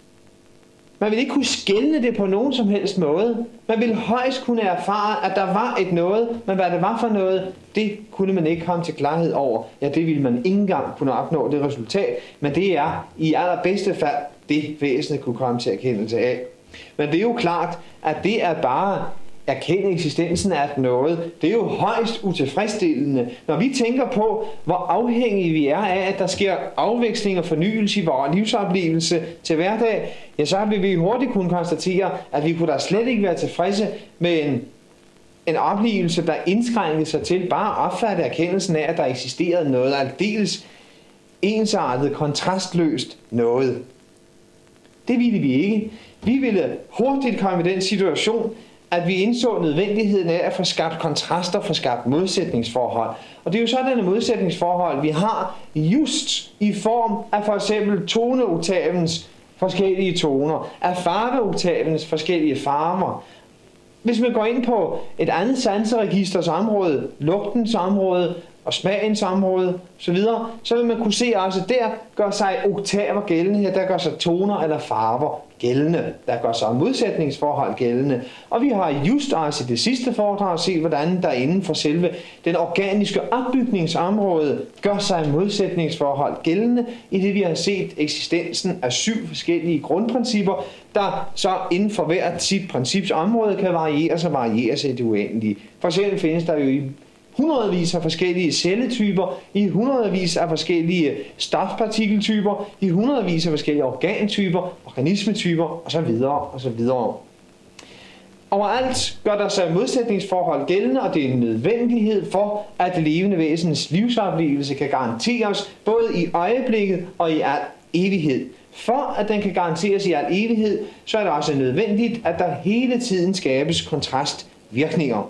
Man ville ikke kunne skelne det på nogen som helst måde. Man ville højst kunne erfare, at der var et noget, men hvad det var for noget, det kunne man ikke komme til klarhed over. Ja, det ville man ikke engang kunne opnå det resultat, men det er i allerbedste fald det væsenet kunne komme til erkendelse af. Men det er jo klart, at det er bare erkende eksistensen af noget. Det er jo højst utilfredsstillende. Når vi tænker på, hvor afhængige vi er af, at der sker afveksling og fornyelse i vores livsoplevelse til hverdag, ja, så vil vi hurtigt kunne konstatere, at vi kunne da slet ikke være tilfredse med en, en oplevelse, der indskrænkede sig til bare at opfatte erkendelsen af, at der eksisterede noget aldeles ensartet, kontrastløst noget. Det ville vi ikke. Vi ville hurtigt komme i den situation, at vi indså nødvendigheden af at få skabt kontraster, få skabt modsætningsforhold. Og det er jo sådan et modsætningsforhold, vi har just i form af for eksempel toneoktavens forskellige toner, af farveoktavens forskellige farver. Hvis man går ind på et andet sanseregisters område, lugtens område og smagens område osv., så vil man kunne se også, at der gør sig oktaver gældende her, der gør sig toner eller farver gældende, der gør sig modsætningsforhold gældende. Og vi har just også i det sidste foredrag set, hvordan der inden for selve den organiske opbygningsområde gør sig modsætningsforhold gældende, i det vi har set eksistensen af syv forskellige grundprincipper, der så inden for hvert sit principsområde kan variere sig og variere sig i det uendelige. For eksempel findes der jo i hundredvis af forskellige celletyper, i hundredvis af forskellige stofpartikeltyper, i hundredvis af forskellige organtyper, organismetyper osv. osv. Overalt gør der sig modsætningsforhold gældende, og det er en nødvendighed for, at det levende væsens livsoplevelse kan garanteres både i øjeblikket og i al evighed. For at den kan garanteres i al evighed, så er det også nødvendigt, at der hele tiden skabes kontrastvirkninger.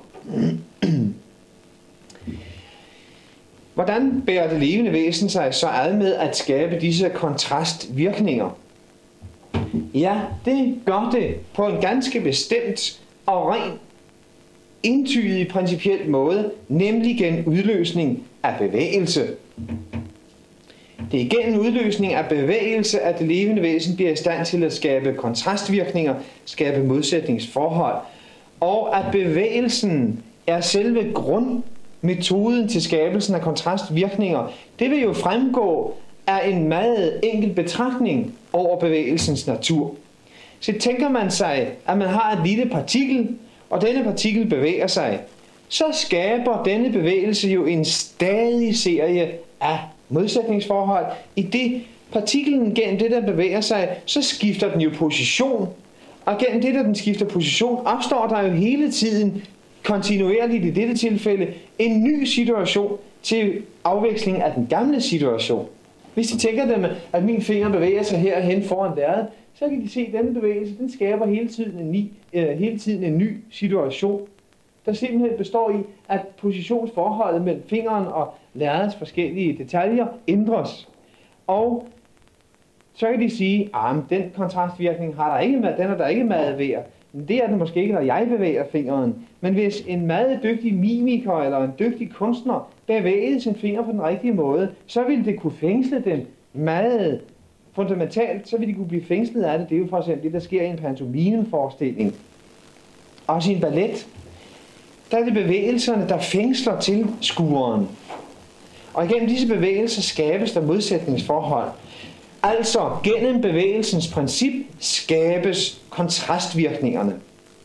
Hvordan bærer det levende væsen sig så ad med at skabe disse kontrastvirkninger? Ja, det gør det på en ganske bestemt og ren entydig principiel måde, nemlig gennem udløsning af bevægelse. Det er gennem udløsning af bevægelse, at det levende væsen bliver i stand til at skabe kontrastvirkninger, skabe modsætningsforhold, og at bevægelsen er selve grundmetoden til skabelsen af kontrastvirkninger. Det vil jo fremgå af en meget enkel betragtning over bevægelsens natur. Så tænker man sig, at man har et lille partikel, og denne partikel bevæger sig, så skaber denne bevægelse jo en stadig serie af modsætningsforhold. I det partiklen gennem det, der bevæger sig, så skifter den jo position. Og gennem det, der den skifter position, opstår der jo hele tiden, kontinuerligt i dette tilfælde, en ny situation til afveksling af den gamle situation. Hvis de tænker dem, at min finger bevæger sig herhen foran lærredet, så kan de se, at denne bevægelse, den skaber hele tiden en ny, øh, hele tiden en ny situation, der simpelthen består i, at positionsforholdet mellem fingeren og lærredets forskellige detaljer ændres. Og så kan de sige, at den kontrastvirkning har der ikke med, den er der ikke meget værd. Det er den måske ikke, når jeg bevæger fingeren. Men hvis en meget dygtig mimiker eller en dygtig kunstner bevægede sin finger på den rigtige måde, så ville det kunne fængsle dem meget fundamentalt. Så ville de kunne blive fængslet af det. Det er jo for eksempel det, der sker i en pantomimeforestilling. Også i en ballet, der er det bevægelserne, der fængsler til skueren. Og igennem disse bevægelser skabes der modsætningsforhold. Altså gennem bevægelsens princip skabes kontrastvirkningerne.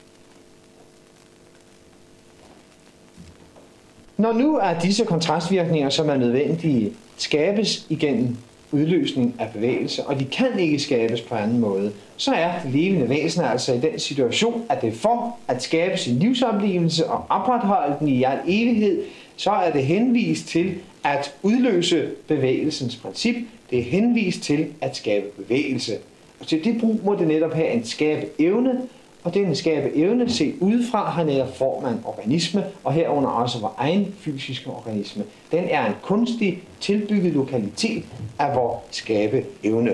Når nu er disse kontrastvirkninger, som er nødvendige, skabes igennem udløsning af bevægelse, og de kan ikke skabes på anden måde, så er det levende væsen altså i den situation, at det for at skabe sin livsoplevelse og opretholde den i al evighed, så er det henvist til at udløse bevægelsens princip. Det er henvist til at skabe bevægelse. Og til det brug må det netop have en skabe evne, og denne skabe evne set udefra har netop form af en organisme, og herunder også vores egen fysiske organisme. Den er en kunstig tilbygget lokalitet af vores skabe evne.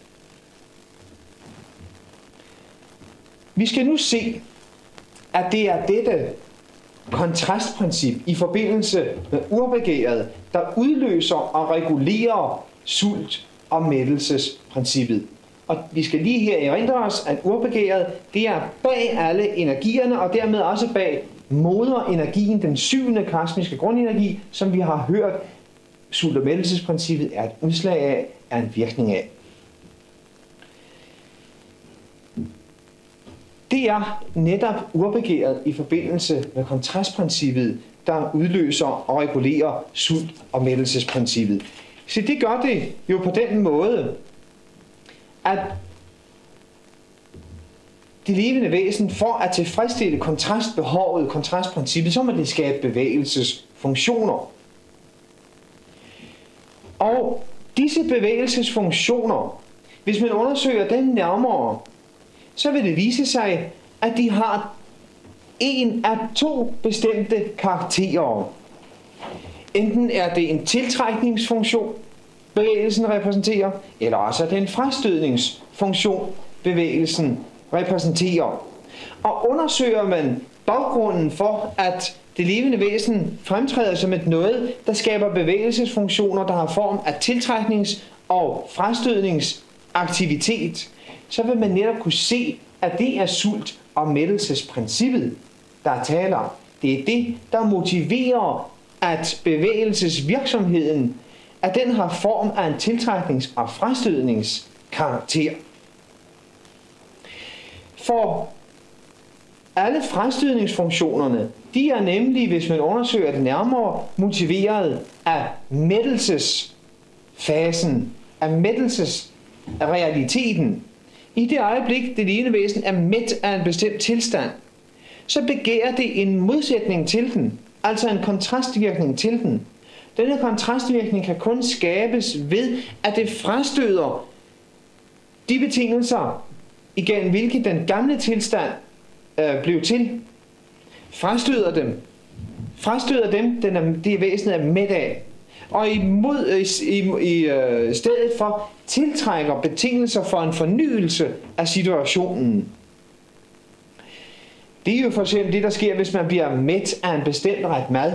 Vi skal nu se, at det er dette kontrastprincip i forbindelse med urbegæret, der udløser og regulerer sult- og mættelsesprincippet. Og vi skal lige her erindre os, at urbegæret, det er bag alle energierne, og dermed også bag moderenergien, den syvende kosmiske grundenergi, som vi har hørt, sult- og mættelsesprincippet er et udslag af, er en virkning af. Det er netop urbegæret i forbindelse med kontrastprincippet, der udløser og regulerer sult- og mættelsesprincippet. Så det gør det jo på den måde, at det levende væsen for at tilfredsstille kontrastbehovet, kontrastprincippet, så må det skabe bevægelsesfunktioner. Og disse bevægelsesfunktioner, hvis man undersøger dem nærmere, så vil det vise sig, at de har en af to bestemte karakterer. Enten er det en tiltrækningsfunktion, bevægelsen repræsenterer, eller også er det en frastødningsfunktion, bevægelsen repræsenterer. Og undersøger man baggrunden for, at det levende væsen fremtræder som et noget, der skaber bevægelsesfunktioner, der har form af tiltræknings- og frastødningsaktivitet, så vil man netop kunne se, at det er sult- og mættelsesprincippet, der er tale om. Det er det, der motiverer, at bevægelsesvirksomheden, at den har form af en tiltræknings- og frastødningskarakter. For alle frastødningsfunktionerne, de er nemlig, hvis man undersøger det nærmere, motiveret af mættelsesfasen, af mættelses af realiteten. I det øjeblik, det levende væsen er mæt af en bestemt tilstand, så begærer det en modsætning til den, altså en kontrastvirkning til den. Denne kontrastvirkning kan kun skabes ved, at det frastøder de betingelser, igennem hvilke den gamle tilstand øh, blev til. Frastøder dem. Frastøder dem, den er, det væsenet er mæt af. Og imod, i, i, i øh, stedet for tiltrækker betingelser for en fornyelse af situationen. Det er jo for eksempel det, der sker, hvis man bliver mæt af en bestemt ret mad.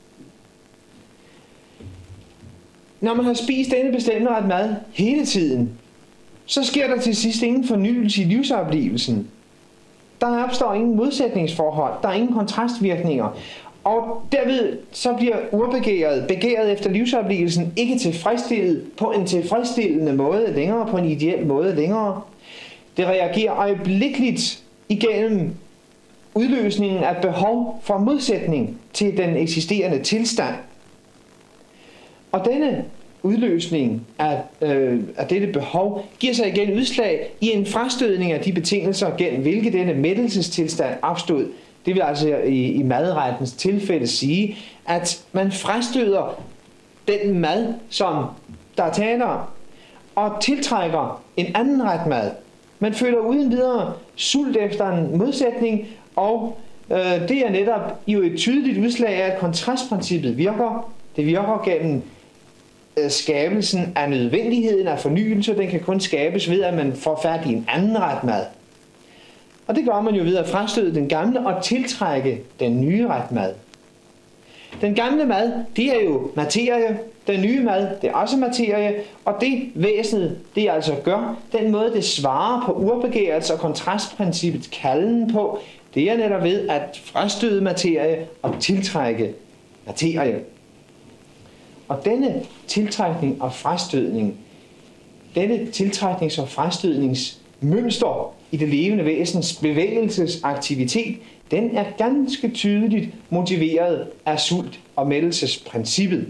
Når man har spist denne bestemte ret mad hele tiden, så sker der til sidst ingen fornyelse i livsoplevelsen. Der opstår ingen modsætningsforhold, der er ingen kontrastvirkninger. Og derved så bliver urbegæret, begæret efter livsoplevelsen, ikke tilfredsstillet på en tilfredsstillende måde længere, på en ideel måde længere. Det reagerer øjeblikkeligt igennem udløsningen af behov for modsætning til den eksisterende tilstand. Og denne udløsning af, øh, af dette behov giver sig igen udslag i en frastødning af de betingelser, gennem hvilke denne mættelsestilstand opstod. Det vil altså i, i madrettens tilfælde sige, at man frastøder den mad, som der er tale om, og tiltrækker en anden ret mad. Man føler uden videre sult efter en modsætning, og øh, det er netop jo et tydeligt udslag af, at kontrastprincippet virker. Det virker gennem øh, skabelsen af nødvendigheden af fornyelse. Den kan kun skabes ved, at man får fat i en anden ret mad. Og det gør man jo ved at frastøde den gamle og tiltrække den nye ret mad. Den gamle mad, det er jo materie. Den nye mad, det er også materie. Og det væsenet, det altså gør, den måde det svarer på urbegærets og kontrastprincippets kalden på, det er netop ved at frastøde materie og tiltrække materie. Og denne tiltrækning og frastødning, denne tiltræknings- og frastødningsmønster i det levende væsens bevægelsesaktivitet, den er ganske tydeligt motiveret af sult- og mættelsesprincippet.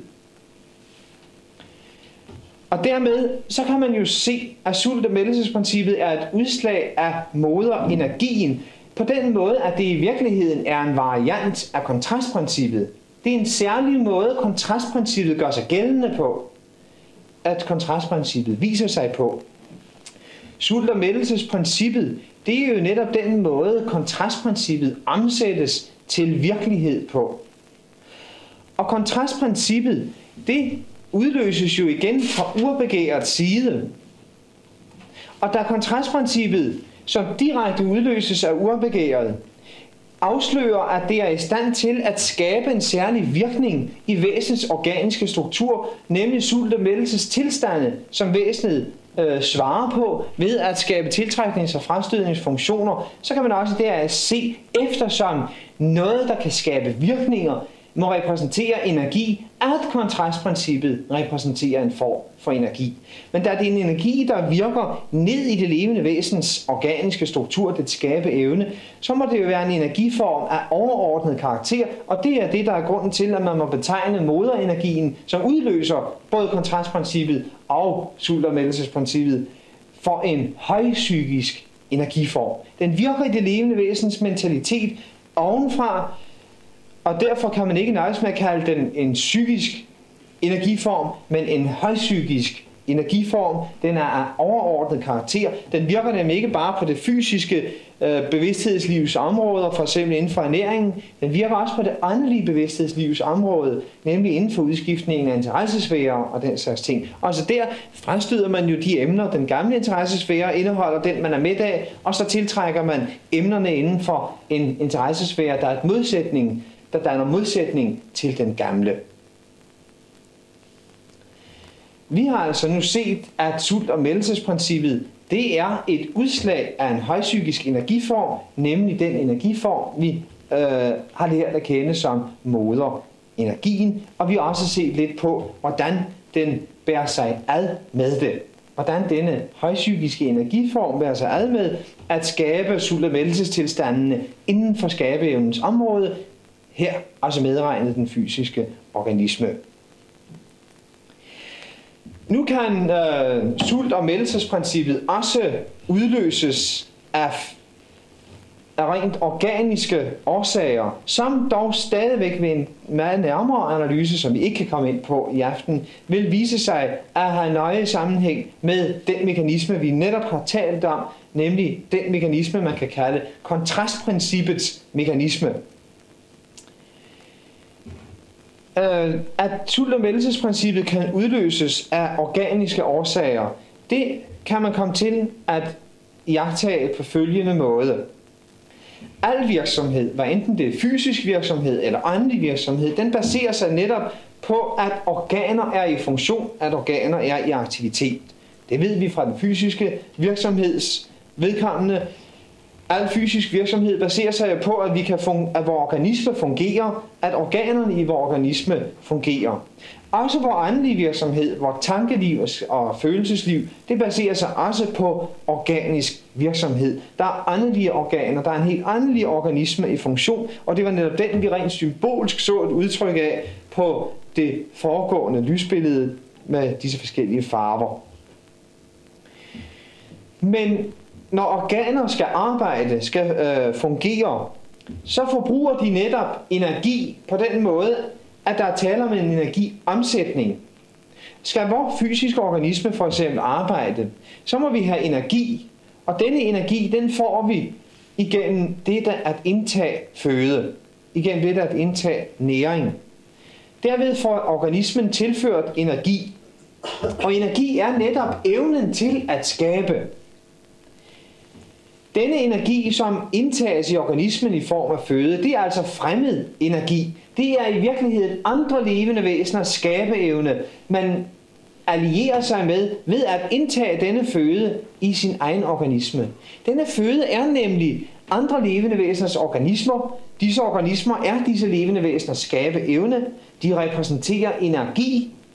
Og dermed så kan man jo se, at sult- og mættelsesprincippet er et udslag af moderenergien, på den måde, at det i virkeligheden er en variant af kontrastprincippet. Det er en særlig måde, kontrastprincippet gør sig gældende på, at kontrastprincippet viser sig på. Sult- og mættelsesprincippet, det er jo netop den måde, kontrastprincippet omsættes til virkelighed på. Og kontrastprincippet, det udløses jo igen fra urbegærets side. Og da kontrastprincippet, som direkte udløses af urbegæret, afslører, at det er i stand til at skabe en særlig virkning i væsenets organiske struktur, nemlig sult- og mættelsestilstande, som væsenet øh, svarer på ved at skabe tiltræknings- og fremstødningsfunktioner, så kan man også der se, eftersom noget, der kan skabe virkninger, må repræsentere energi, at kontrastprincippet repræsenterer en form for energi. Men da det er en energi, der virker ned i det levende væsens organiske struktur, det skabe evne, så må det jo være en energiform af overordnet karakter, og det er det, der er grunden til, at man må betegne moderenergien, som udløser både kontrastprincippet og sult- og mættelsesprincippet, for en højpsykisk energiform. Den virker i det levende væsens mentalitet ovenfra, og derfor kan man ikke nøjes med at kalde den en psykisk energiform, men en højpsykisk energiform. Den er af overordnet karakter. Den virker nemlig ikke bare på det fysiske øh, bevidsthedslivs områder, for eksempel inden for ernæringen. Den virker også på det åndelige bevidsthedslivs område, nemlig inden for udskiftningen af interessesfærer og den slags ting. Og så der fremstøder man jo de emner, den gamle interessesfære indeholder, den man er med af, og så tiltrækker man emnerne inden for en interessesfære, der er et modsætning, der danner modsætning til den gamle. Vi har altså nu set, at sult- og mættelsesprincippet, det er et udslag af en højpsykisk energiform, nemlig den energiform, vi øh, har lært at kende som moderenergien, og vi har også set lidt på, hvordan den bærer sig ad med det. Hvordan denne højpsykiske energiform bærer sig ad med at skabe sult- og mættelsestilstandene inden for skabeevnens område, her altså medregnet den fysiske organisme. Nu kan øh, sult- og mættelsesprincippet også udløses af, af rent organiske årsager, som dog stadigvæk ved en meget nærmere analyse, som vi ikke kan komme ind på i aften, vil vise sig at have nøje sammenhæng med den mekanisme, vi netop har talt om, nemlig den mekanisme, man kan kalde kontrastprincippets mekanisme. At sult- og mættelsesprincippet kan udløses af organiske årsager, det kan man komme til at iagttage på følgende måde. Al virksomhed, hvad enten det er fysisk virksomhed eller åndelig virksomhed, den baserer sig netop på, at organer er i funktion, at organer er i aktivitet. Det ved vi fra den fysiske virksomheds vedkommende. Al fysisk virksomhed baserer sig på, at, vi kan fun- at vores organisme fungerer, at organerne i vores organisme fungerer. Også vores åndelige virksomhed, vores tankeliv og følelsesliv, det baserer sig også på organisk virksomhed. Der er åndelige organer, der er en helt åndelig organisme i funktion, og det var netop den, vi rent symbolsk så et udtryk af på det foregående lysbillede med disse forskellige farver. Men når organer skal arbejde, skal øh, fungere, så forbruger de netop energi på den måde, at der er tale om en energiomsætning. Skal vores fysiske organisme for eksempel arbejde, så må vi have energi, og denne energi, den får vi igennem det at indtage føde, igennem det at indtage næring. Derved får organismen tilført energi, og energi er netop evnen til at skabe. Denne energi, som indtages i organismen i form af føde, det er altså fremmed energi. Det er i virkeligheden andre levende væseners skabeevne, man allierer sig med ved at indtage denne føde i sin egen organisme. Denne føde er nemlig andre levende væseners organismer. Disse organismer er disse levende væseners skabeevne. De repræsenterer energi,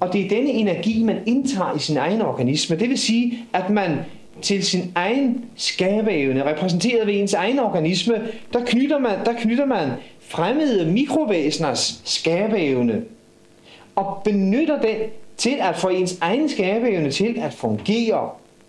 Og det er denne energi, man indtager i sin egen organisme. Det vil sige, at man til sin egen skabeevne, repræsenteret ved ens egen organisme, der knytter man, der knytter man fremmede mikrovæseners skabeevne og benytter den til at få ens egen skabeevne til at fungere.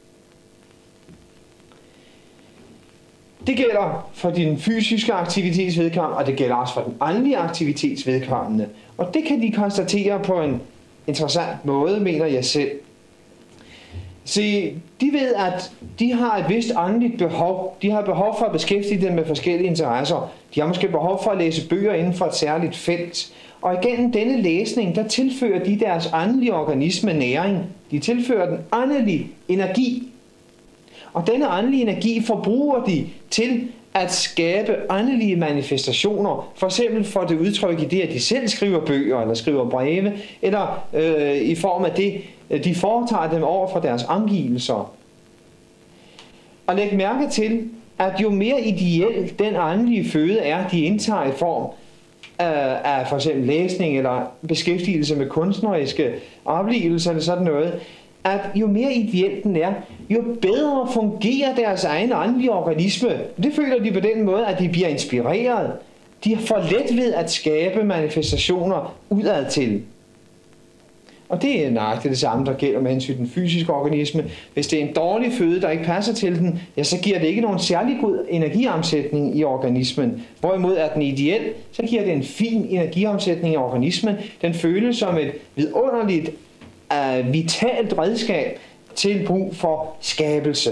Det gælder for den fysiske aktivitets vedkommende, og det gælder også for den åndelige aktivitets vedkommende. Og det kan de konstatere på en interessant måde, mener jeg selv. Se, de ved, at de har et vist åndeligt behov. De har behov for at beskæftige dem med forskellige interesser. De har måske behov for at læse bøger inden for et særligt felt. Og igennem denne læsning, der tilfører de deres åndelige organisme næring. De tilfører den åndelige energi. Og denne åndelige energi forbruger de til at skabe åndelige manifestationer. For eksempel får det udtryk i det, at de selv skriver bøger eller skriver breve, eller øh, i form af det, de foretager dem over for deres omgivelser. Og læg mærke til, at jo mere ideel den åndelige føde er, de indtager i form af, af for eksempel læsning eller beskæftigelse med kunstneriske oplevelser eller sådan noget, at jo mere ideel den er, jo bedre fungerer deres egen åndelige organisme. Det føler de på den måde, at de bliver inspireret. De får let ved at skabe manifestationer udad til. Og det er nøjagtigt det samme, der gælder med hensyn til den fysiske organisme. Hvis det er en dårlig føde, der ikke passer til den, ja, så giver det ikke nogen særlig god energiomsætning i organismen. Hvorimod er den ideel, så giver det en fin energiomsætning i organismen. Den føles som et vidunderligt, uh, vitalt redskab til brug for skabelse.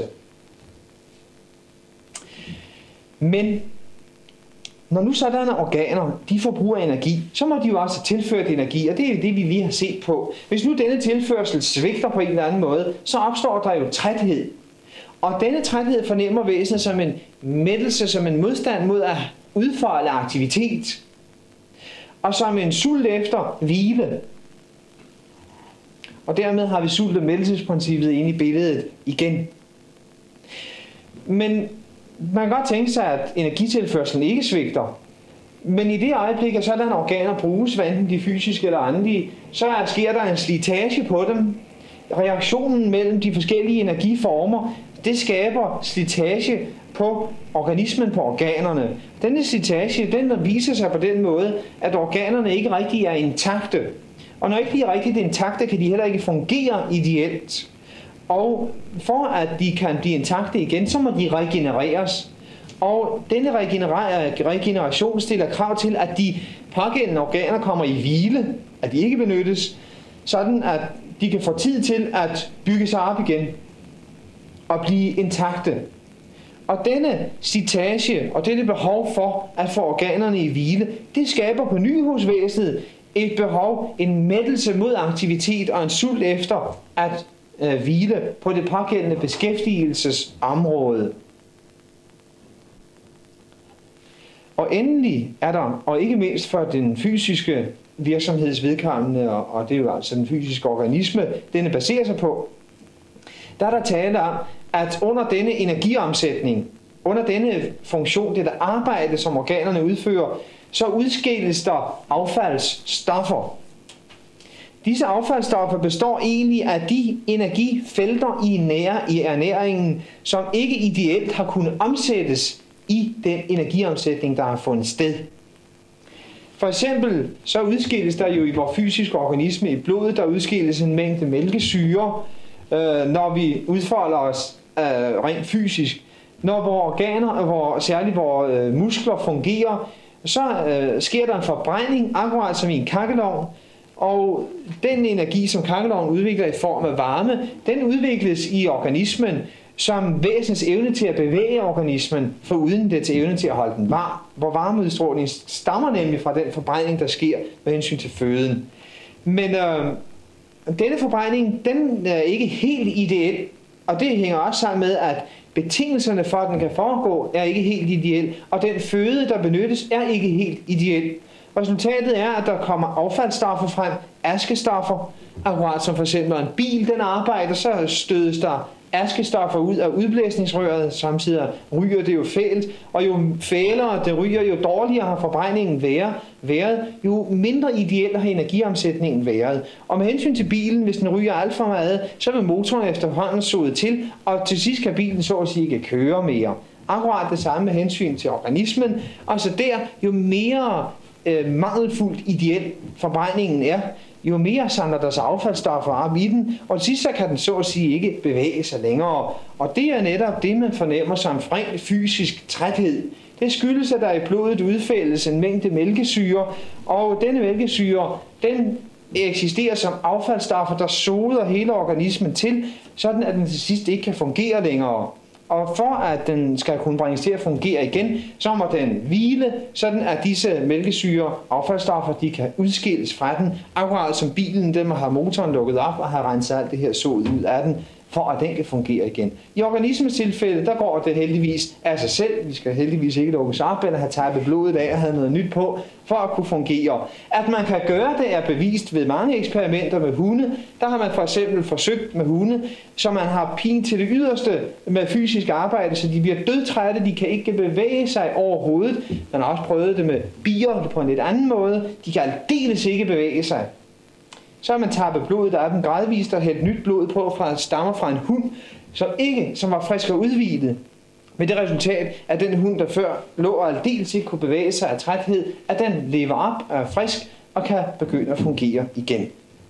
Men når nu sådanne organer, de forbruger energi, så må de jo også have tilført energi, og det er det, vi lige har set på. Hvis nu denne tilførsel svigter på en eller anden måde, så opstår der jo træthed. Og denne træthed fornemmer væsenet som en mættelse, som en modstand mod at udfolde aktivitet, og som en sult efter hvile. Og dermed har vi sult- og mættelsesprincippet inde i billedet igen. Men man kan godt tænke sig, at energitilførselen ikke svigter. Men i det øjeblik, at sådanne organer bruges, hvad enten de fysiske eller åndelige, så sker der en slitage på dem. Reaktionen mellem de forskellige energiformer, det skaber slitage på organismen, på organerne. Denne slitage, den viser sig på den måde, at organerne ikke rigtig er intakte. Og når ikke de er rigtig intakte, kan de heller ikke fungere ideelt. Og for at de kan blive intakte igen, så må de regenereres. Og denne regeneration stiller krav til, at de pågældende organer kommer i hvile, at de ikke benyttes, sådan at de kan få tid til at bygge sig op igen og blive intakte. Og denne slitage og dette behov for at få organerne i hvile, det skaber på ny hos væsenet et behov, en mættelse mod aktivitet og en sult efter at øh, hvile på det pågældende beskæftigelsesområde. Og endelig er der, og ikke mindst for den fysiske virksomhedsvedkommende, og det er jo altså den fysiske organisme, denne baserer sig på, der er der tale om, at under denne energiomsætning, under denne funktion, det der arbejde, som organerne udfører, så udskilles der affaldsstoffer. Disse affaldsstoffer består egentlig af de energifelter i, nær, i ernæringen, som ikke ideelt har kunnet omsættes i den energiomsætning, der har fundet sted. For eksempel så udskilles der jo i vores fysiske organisme i blodet, der udskilles en mængde mælkesyre, øh, når vi udfolder os øh, rent fysisk. Når vores organer, hvor, særligt vores øh, muskler fungerer, så øh, sker der en forbrænding, akkurat som i en kakkelovn, og den energi, som kakkelovnen udvikler i form af varme, den udvikles i organismen som væsens evne til at bevæge organismen, foruden det til evne til at holde den varm, hvor varmeudstråling stammer nemlig fra den forbrænding, der sker med hensyn til føden. Men øh, denne forbrænding, den er ikke helt ideel, og det hænger også sammen med, at betingelserne for, at den kan foregå, er ikke helt ideel, og den føde, der benyttes, er ikke helt ideel. Resultatet er, at der kommer affaldsstoffer frem, askestoffer, akkurat som for eksempel en bil, den arbejder, så stødes der askestoffer ud af udblæsningsrøret, samtidig ryger det jo fælt, og jo fælere det ryger, jo dårligere har forbrændingen været, været, jo mindre ideel har energiomsætningen været. Og med hensyn til bilen, hvis den ryger alt for meget, så vil motoren efterhånden suge til, og til sidst kan bilen så at sige ikke køre mere. Akkurat det samme med hensyn til organismen, og så der, jo mere øh, mangelfuldt ideel forbrændingen er, jo mere samler der sig affaldsstoffer op i den, og til sidst så kan den så at sige ikke bevæge sig længere. Og det er netop det, man fornemmer som rent fysisk træthed. Det skyldes, at der i blodet udfældes en mængde mælkesyre, og denne mælkesyre, den eksisterer som affaldsstoffer, der soder hele organismen til, sådan at den til sidst ikke kan fungere længere. Og for at den skal kunne bringes til at fungere igen, så må den hvile, sådan at disse mælkesyre affaldsstoffer, de kan udskilles fra den, akkurat som bilen, den må have motoren lukket op og have renset alt det her sod ud af den, for at den kan fungere igen. I organismens tilfælde, der går det heldigvis af sig selv. Vi skal heldigvis ikke lukkes op eller have tappet blodet af og have noget nyt på, for at kunne fungere. At man kan gøre det er bevist ved mange eksperimenter med hunde. Der har man for eksempel forsøgt med hunde, så man har pin til det yderste med fysisk arbejde, så de bliver dødtrætte, de kan ikke bevæge sig overhovedet. Man har også prøvet det med bier på en lidt anden måde. De kan aldeles ikke bevæge sig. Så har man tappet blodet af dem gradvist og hældt nyt blod på, fra stammer fra en hund, som ikke som var frisk og udhvilet. Med det resultat, at den hund, der før lå og aldeles ikke kunne bevæge sig af træthed, at den lever op og er frisk og kan begynde at fungere igen.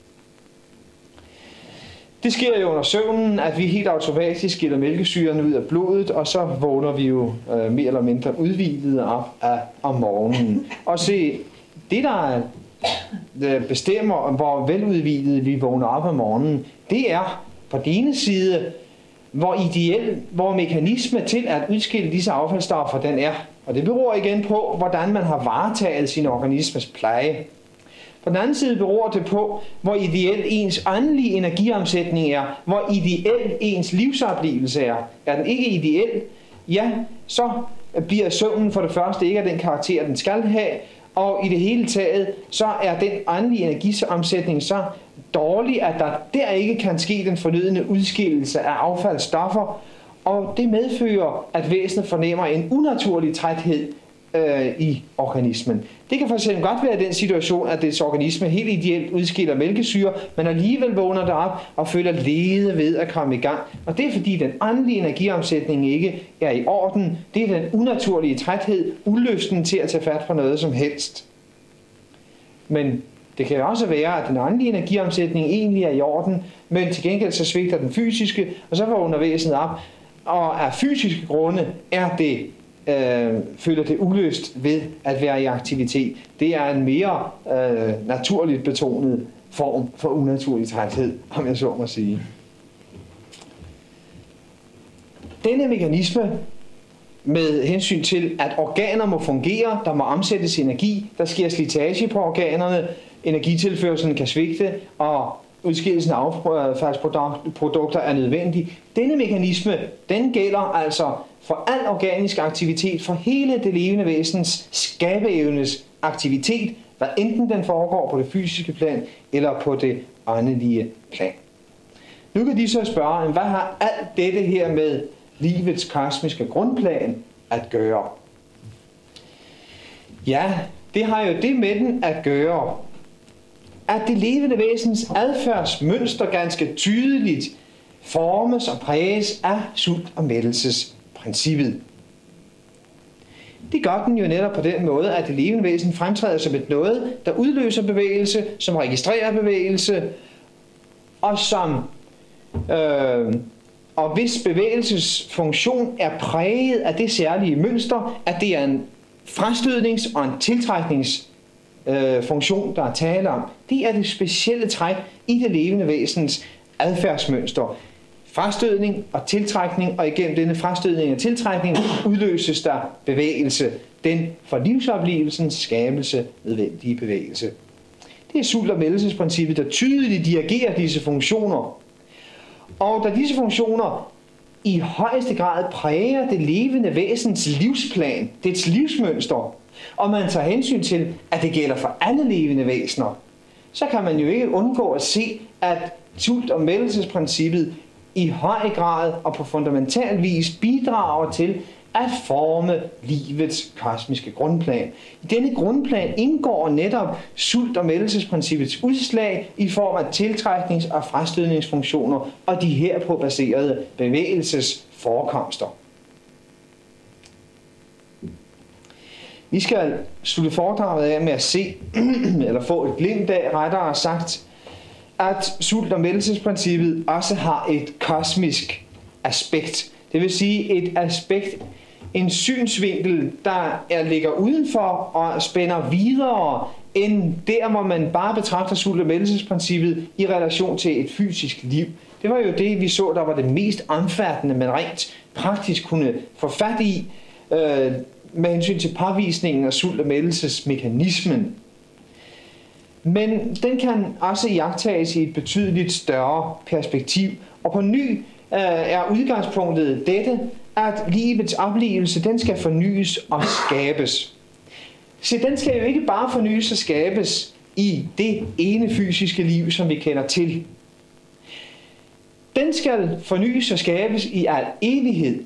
Det sker jo under søvnen, at vi helt automatisk skiller mælkesyren ud af blodet, og så vågner vi jo øh, mere eller mindre udhvilet op af, om morgenen. Og se, det der bestemmer, hvor veludhvilet vi vågner op om morgenen, det er på den ene side, hvor ideel, hvor mekanisme til at udskille disse affaldsstoffer den er. Og det beror igen på, hvordan man har varetaget sin organismes pleje. På den anden side beror det på, hvor ideel ens åndelige energiomsætning er, hvor ideel ens livsoplevelse er. Er den ikke ideel, ja, så bliver søvnen for det første ikke af den karakter, den skal have, og i det hele taget, så er den åndelige energiomsætning så dårlig, at der der ikke kan ske den fornødne udskillelse af affaldsstoffer, og det medfører, at væsenet fornemmer en unaturlig træthed øh, i organismen. Det kan fx godt være den situation, at dets organisme helt ideelt udskiller mælkesyre, men alligevel vågner der op og føler lede ved at komme i gang. Og det er fordi den åndelige energiomsætning ikke er i orden. Det er den unaturlige træthed, ulysten til at tage fat på noget som helst. Men det kan også være, at den åndelige energiomsætning egentlig er i orden, men til gengæld så svigter den fysiske, og så vågner væsenet op. Og af fysiske grunde er det Øh, føler det ulyst ved at være i aktivitet. Det er en mere øh, naturligt betonet form for unaturlig træthed, om jeg så må sige. Denne mekanisme med hensyn til, at organer må fungere, der må omsættes energi, der sker slitage på organerne, energitilførselen kan svigte, og udskillelsen af affaldsprodukter er nødvendig. Denne mekanisme, den gælder altså for al organisk aktivitet, for hele det levende væsens skabeevnes aktivitet, hvad enten den foregår på det fysiske plan eller på det åndelige plan. Nu kan de så spørge, hvad har alt dette her med livets kosmiske grundplan at gøre? Ja, det har jo det med den at gøre, at det levende væsens adfærdsmønster ganske tydeligt formes og præges af sult- og mættelsesprincippet. Det gør den jo netop på den måde, at det levende væsen fremtræder som et noget, der udløser bevægelse, som registrerer bevægelse, og som øh, og hvis bevægelsesfunktion er præget af det særlige mønster, at det er en frastødnings- og en tiltrækningsfunktion, Øh, funktion, der er tale om, det er det specielle træk i det levende væsens adfærdsmønster. Frastødning og tiltrækning, og igennem denne frastødning og tiltrækning udløses der bevægelse. Den for livsoplevelsens skabelse nødvendige bevægelse. Det er sult- og mættelsesprincippet, der tydeligt dirigerer disse funktioner. Og da disse funktioner i højeste grad præger det levende væsens livsplan, dets livsmønster, og man tager hensyn til, at det gælder for alle levende væsener, så kan man jo ikke undgå at se, at sult- og mættelsesprincippet i høj grad og på fundamental vis bidrager til at forme livets kosmiske grundplan. I denne grundplan indgår netop sult- og mættelsesprincippets udslag i form af tiltræknings- og frastødningsfunktioner og de herpå baserede bevægelsesforekomster. Vi skal slutte foredraget af med at se, eller få et glimt af, rettere sagt, at sult- og mættelsesprincippet også har et kosmisk aspekt. Det vil sige et aspekt, en synsvinkel, der er, ligger udenfor og spænder videre end der, hvor man bare betragter sult- og mættelsesprincippet i relation til et fysisk liv. Det var jo det, vi så, der var det mest omfattende, man rent praktisk kunne få fat i øh, med hensyn til påvisningen af sult- og mættelsesmekanismen. Men den kan også iagttages i et betydeligt større perspektiv, og på ny øh, er udgangspunktet dette, at livets oplevelse, den skal fornyes og skabes. Så den skal jo ikke bare fornyes og skabes i det ene fysiske liv, som vi kender til. Den skal fornyes og skabes i al evighed.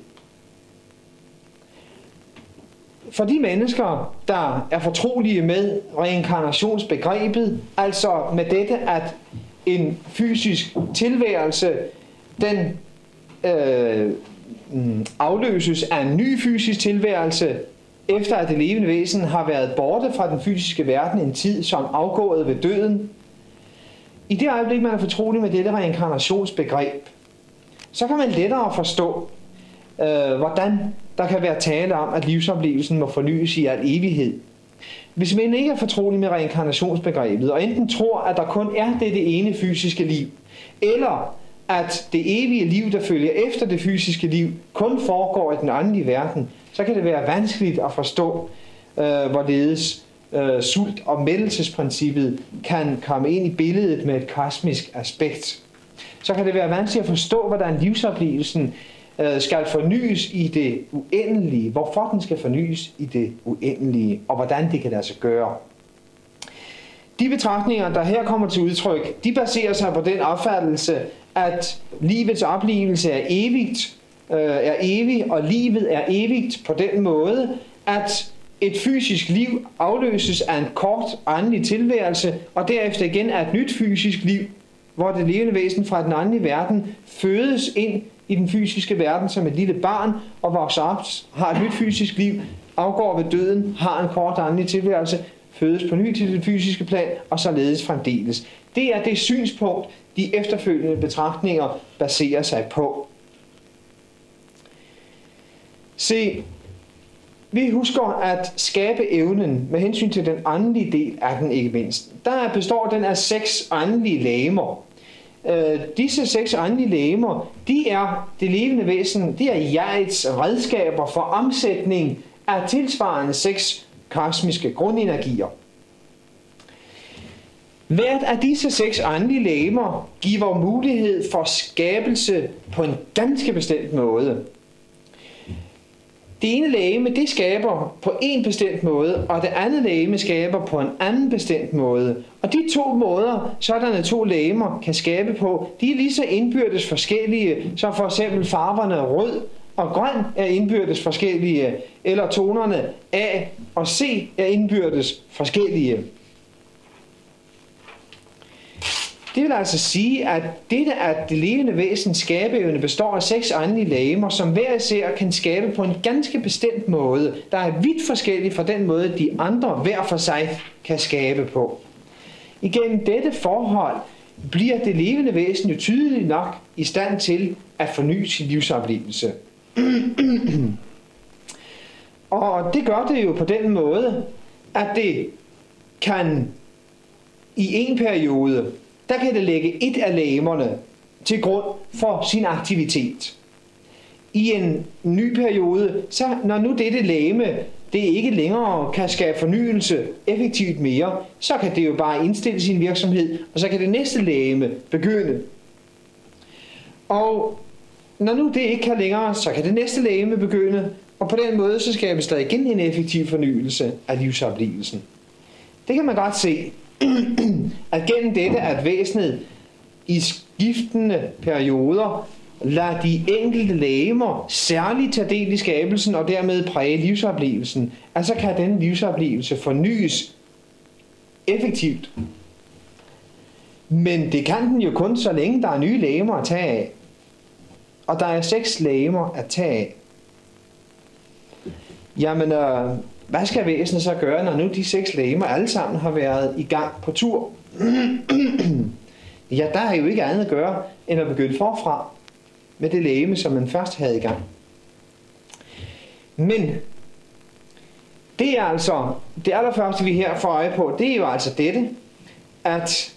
For de mennesker, der er fortrolige med reinkarnationsbegrebet, altså med dette, at en fysisk tilværelse, den øh, afløses af en ny fysisk tilværelse, efter at det levende væsen har været borte fra den fysiske verden en tid som afgået ved døden. I det øjeblik, man er fortrolig med dette reinkarnationsbegreb, så kan man lettere forstå, øh, hvordan der kan være tale om, at livsoplevelsen må fornyes i al evighed. Hvis man ikke er fortrolig med reinkarnationsbegrebet, og enten tror, at der kun er det, det ene fysiske liv, eller at det evige liv, der følger efter det fysiske liv, kun foregår i den åndelige verden, så kan det være vanskeligt at forstå, øh, hvorledes øh, sult- og mættelsesprincippet kan komme ind i billedet med et kosmisk aspekt. Så kan det være vanskeligt at forstå, hvordan livsoplevelsen øh, skal fornyes i det uendelige, hvorfor den skal fornyes i det uendelige, og hvordan det kan lade sig gøre. De betragtninger, der her kommer til udtryk, de baserer sig på den opfattelse, at livets oplevelse er evigt, øh, er evig, og livet er evigt på den måde, at et fysisk liv afløses af en kort åndelig tilværelse, og derefter igen af et nyt fysisk liv, hvor det levende væsen fra den åndelige verden fødes ind i den fysiske verden som et lille barn, og vokser op, har et nyt fysisk liv, afgår ved døden, har en kort åndelig tilværelse, fødes på ny til det fysiske plan, og således fremdeles. Det er det synspunkt, de efterfølgende betragtninger baserer sig på. Se, vi husker at skabe evnen med hensyn til den åndelige del af den ikke mindst. Der består den af seks åndelige legemer. Øh, disse seks åndelige legemer, de er det levende væsen, de er jegets redskaber for omsætning af tilsvarende seks kosmiske grundenergier. Hvert af disse seks åndelige legemer giver mulighed for skabelse på en ganske bestemt måde. Det ene legeme, det skaber på en bestemt måde, og det andet legeme skaber på en anden bestemt måde. Og de to måder, sådanne to legemer kan skabe på, de er lige så indbyrdes forskellige, som for eksempel farverne rød og grøn er indbyrdes forskellige, eller tonerne A og C er indbyrdes forskellige. Det vil altså sige, at dette at det levende væsens skabeevne består af seks åndelige legemer, som hver især kan skabe på en ganske bestemt måde, der er vidt forskellig fra den måde, de andre hver for sig kan skabe på. Igennem dette forhold bliver det levende væsen jo tydeligt nok i stand til at forny sin livsoplevelse. Og det gør det jo på den måde, at det kan i en periode, der kan det lægge et af legemerne til grund for sin aktivitet. I en ny periode, så når nu dette legeme, det ikke længere kan skabe fornyelse effektivt mere, så kan det jo bare indstille sin virksomhed, og så kan det næste legeme begynde. Og når nu det ikke kan længere, så kan det næste legeme begynde, og på den måde så skabes der igen en effektiv fornyelse af livsoplevelsen. Det kan man godt se, at gennem dette, at væsenet i skiftende perioder lade de enkelte legemer særligt tage del i skabelsen og dermed præge livsoplevelsen, altså kan den livsoplevelse fornyes effektivt. Men det kan den jo kun, så længe der er nye legemer at tage af. Og der er seks legemer at tage af. Jamen, øh, hvad skal væsenet så gøre, når nu de seks legemer alle sammen har været i gang på tur? Ja, der er jo ikke andet at gøre, end at begynde forfra med det legeme, som man først havde i gang. Men det er altså, det allerførste vi her får øje på, det er jo altså dette, at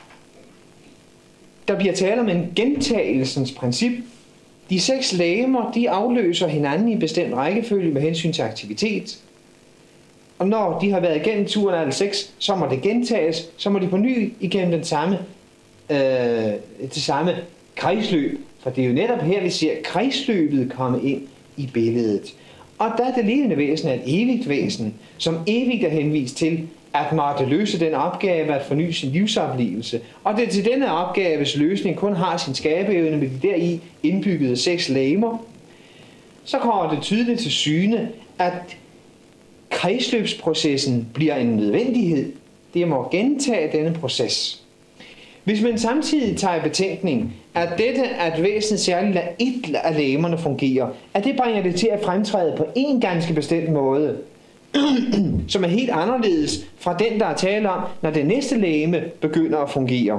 der bliver tale om en gentagelsens princip. De seks legemer, de afløser hinanden i en bestemt rækkefølge med hensyn til aktivitet. Og når de har været igennem turen alle seks, så må det gentages, så må de på ny igennem den samme, øh, det samme kredsløb. For det er jo netop her, vi ser kredsløbet komme ind i billedet. Og der er det levende væsen er et evigt væsen, som evigt er henvist til at måtte løse den opgave at forny sin livsoplevelse. Og det til denne opgaves løsning kun har sin skabeevne med de deri indbyggede seks legemer. Så kommer det tydeligt til syne, at kredsløbsprocessen bliver en nødvendighed. Det må gentage denne proces. Hvis man samtidig tager i betænkning, at dette at væsenet særligt lader et af legemerne fungere, at det bringer det til at fremtræde på en ganske bestemt måde, som er helt anderledes fra den, der er tale om, når det næste legeme begynder at fungere.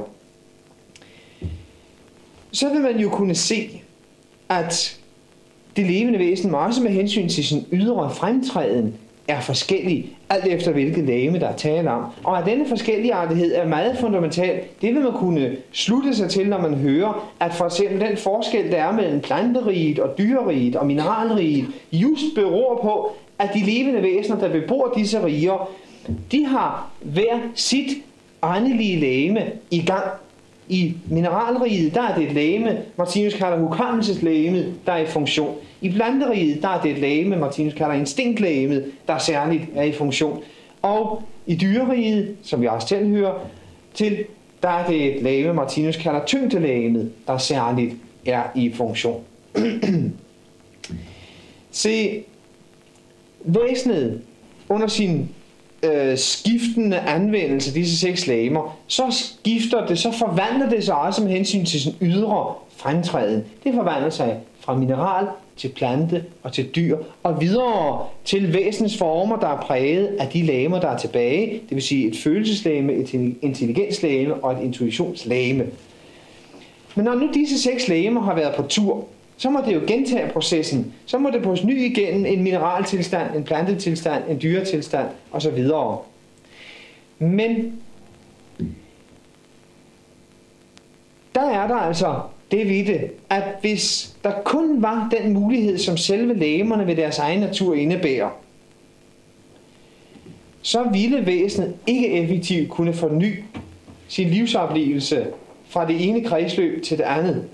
Så vil man jo kunne se, at det levende væsen også med hensyn til sin ydre fremtræden er forskellig, alt efter hvilket legeme der er tale om. Og at denne forskelligartighed er meget fundamental, det vil man kunne slutte sig til, når man hører, at for eksempel den forskel, der er mellem planteriget og dyreriget og mineralriget, just beror på, at de levende væsener, der bebor disse riger, de har hver sit åndelige legeme i gang. I mineralriget, der er det et legeme, Martinus kalder hukommelseslegemet, der er i funktion. I planteriget, der er det et legeme, Martinus kalder instinktlegemet, der særligt er i funktion. Og i dyreriget, som vi også tilhører til, der er det et legeme, Martinus kalder tyngdelegemet, der særligt er i funktion. Se, væsenet under sin øh, skiftende anvendelse af disse seks legemer, så skifter det, så forvandler det sig også med hensyn til sin ydre fremtræden. Det forvandler sig fra mineral til plante og til dyr, og videre til væsenets former, der er præget af de legemer, der er tilbage, det vil sige et følelseslegeme, et intelligenslegeme og et intuitionslegeme. Men når nu disse seks legemer har været på tur, så må det jo gentage processen. Så må det på ny igen en mineraltilstand, en plantetilstand, en dyretilstand osv. Men der er der altså det ved det, at hvis der kun var den mulighed, som selve legemerne ved deres egen natur indebærer, så ville væsenet ikke effektivt kunne forny sin livsoplevelse fra det ene kredsløb til det andet.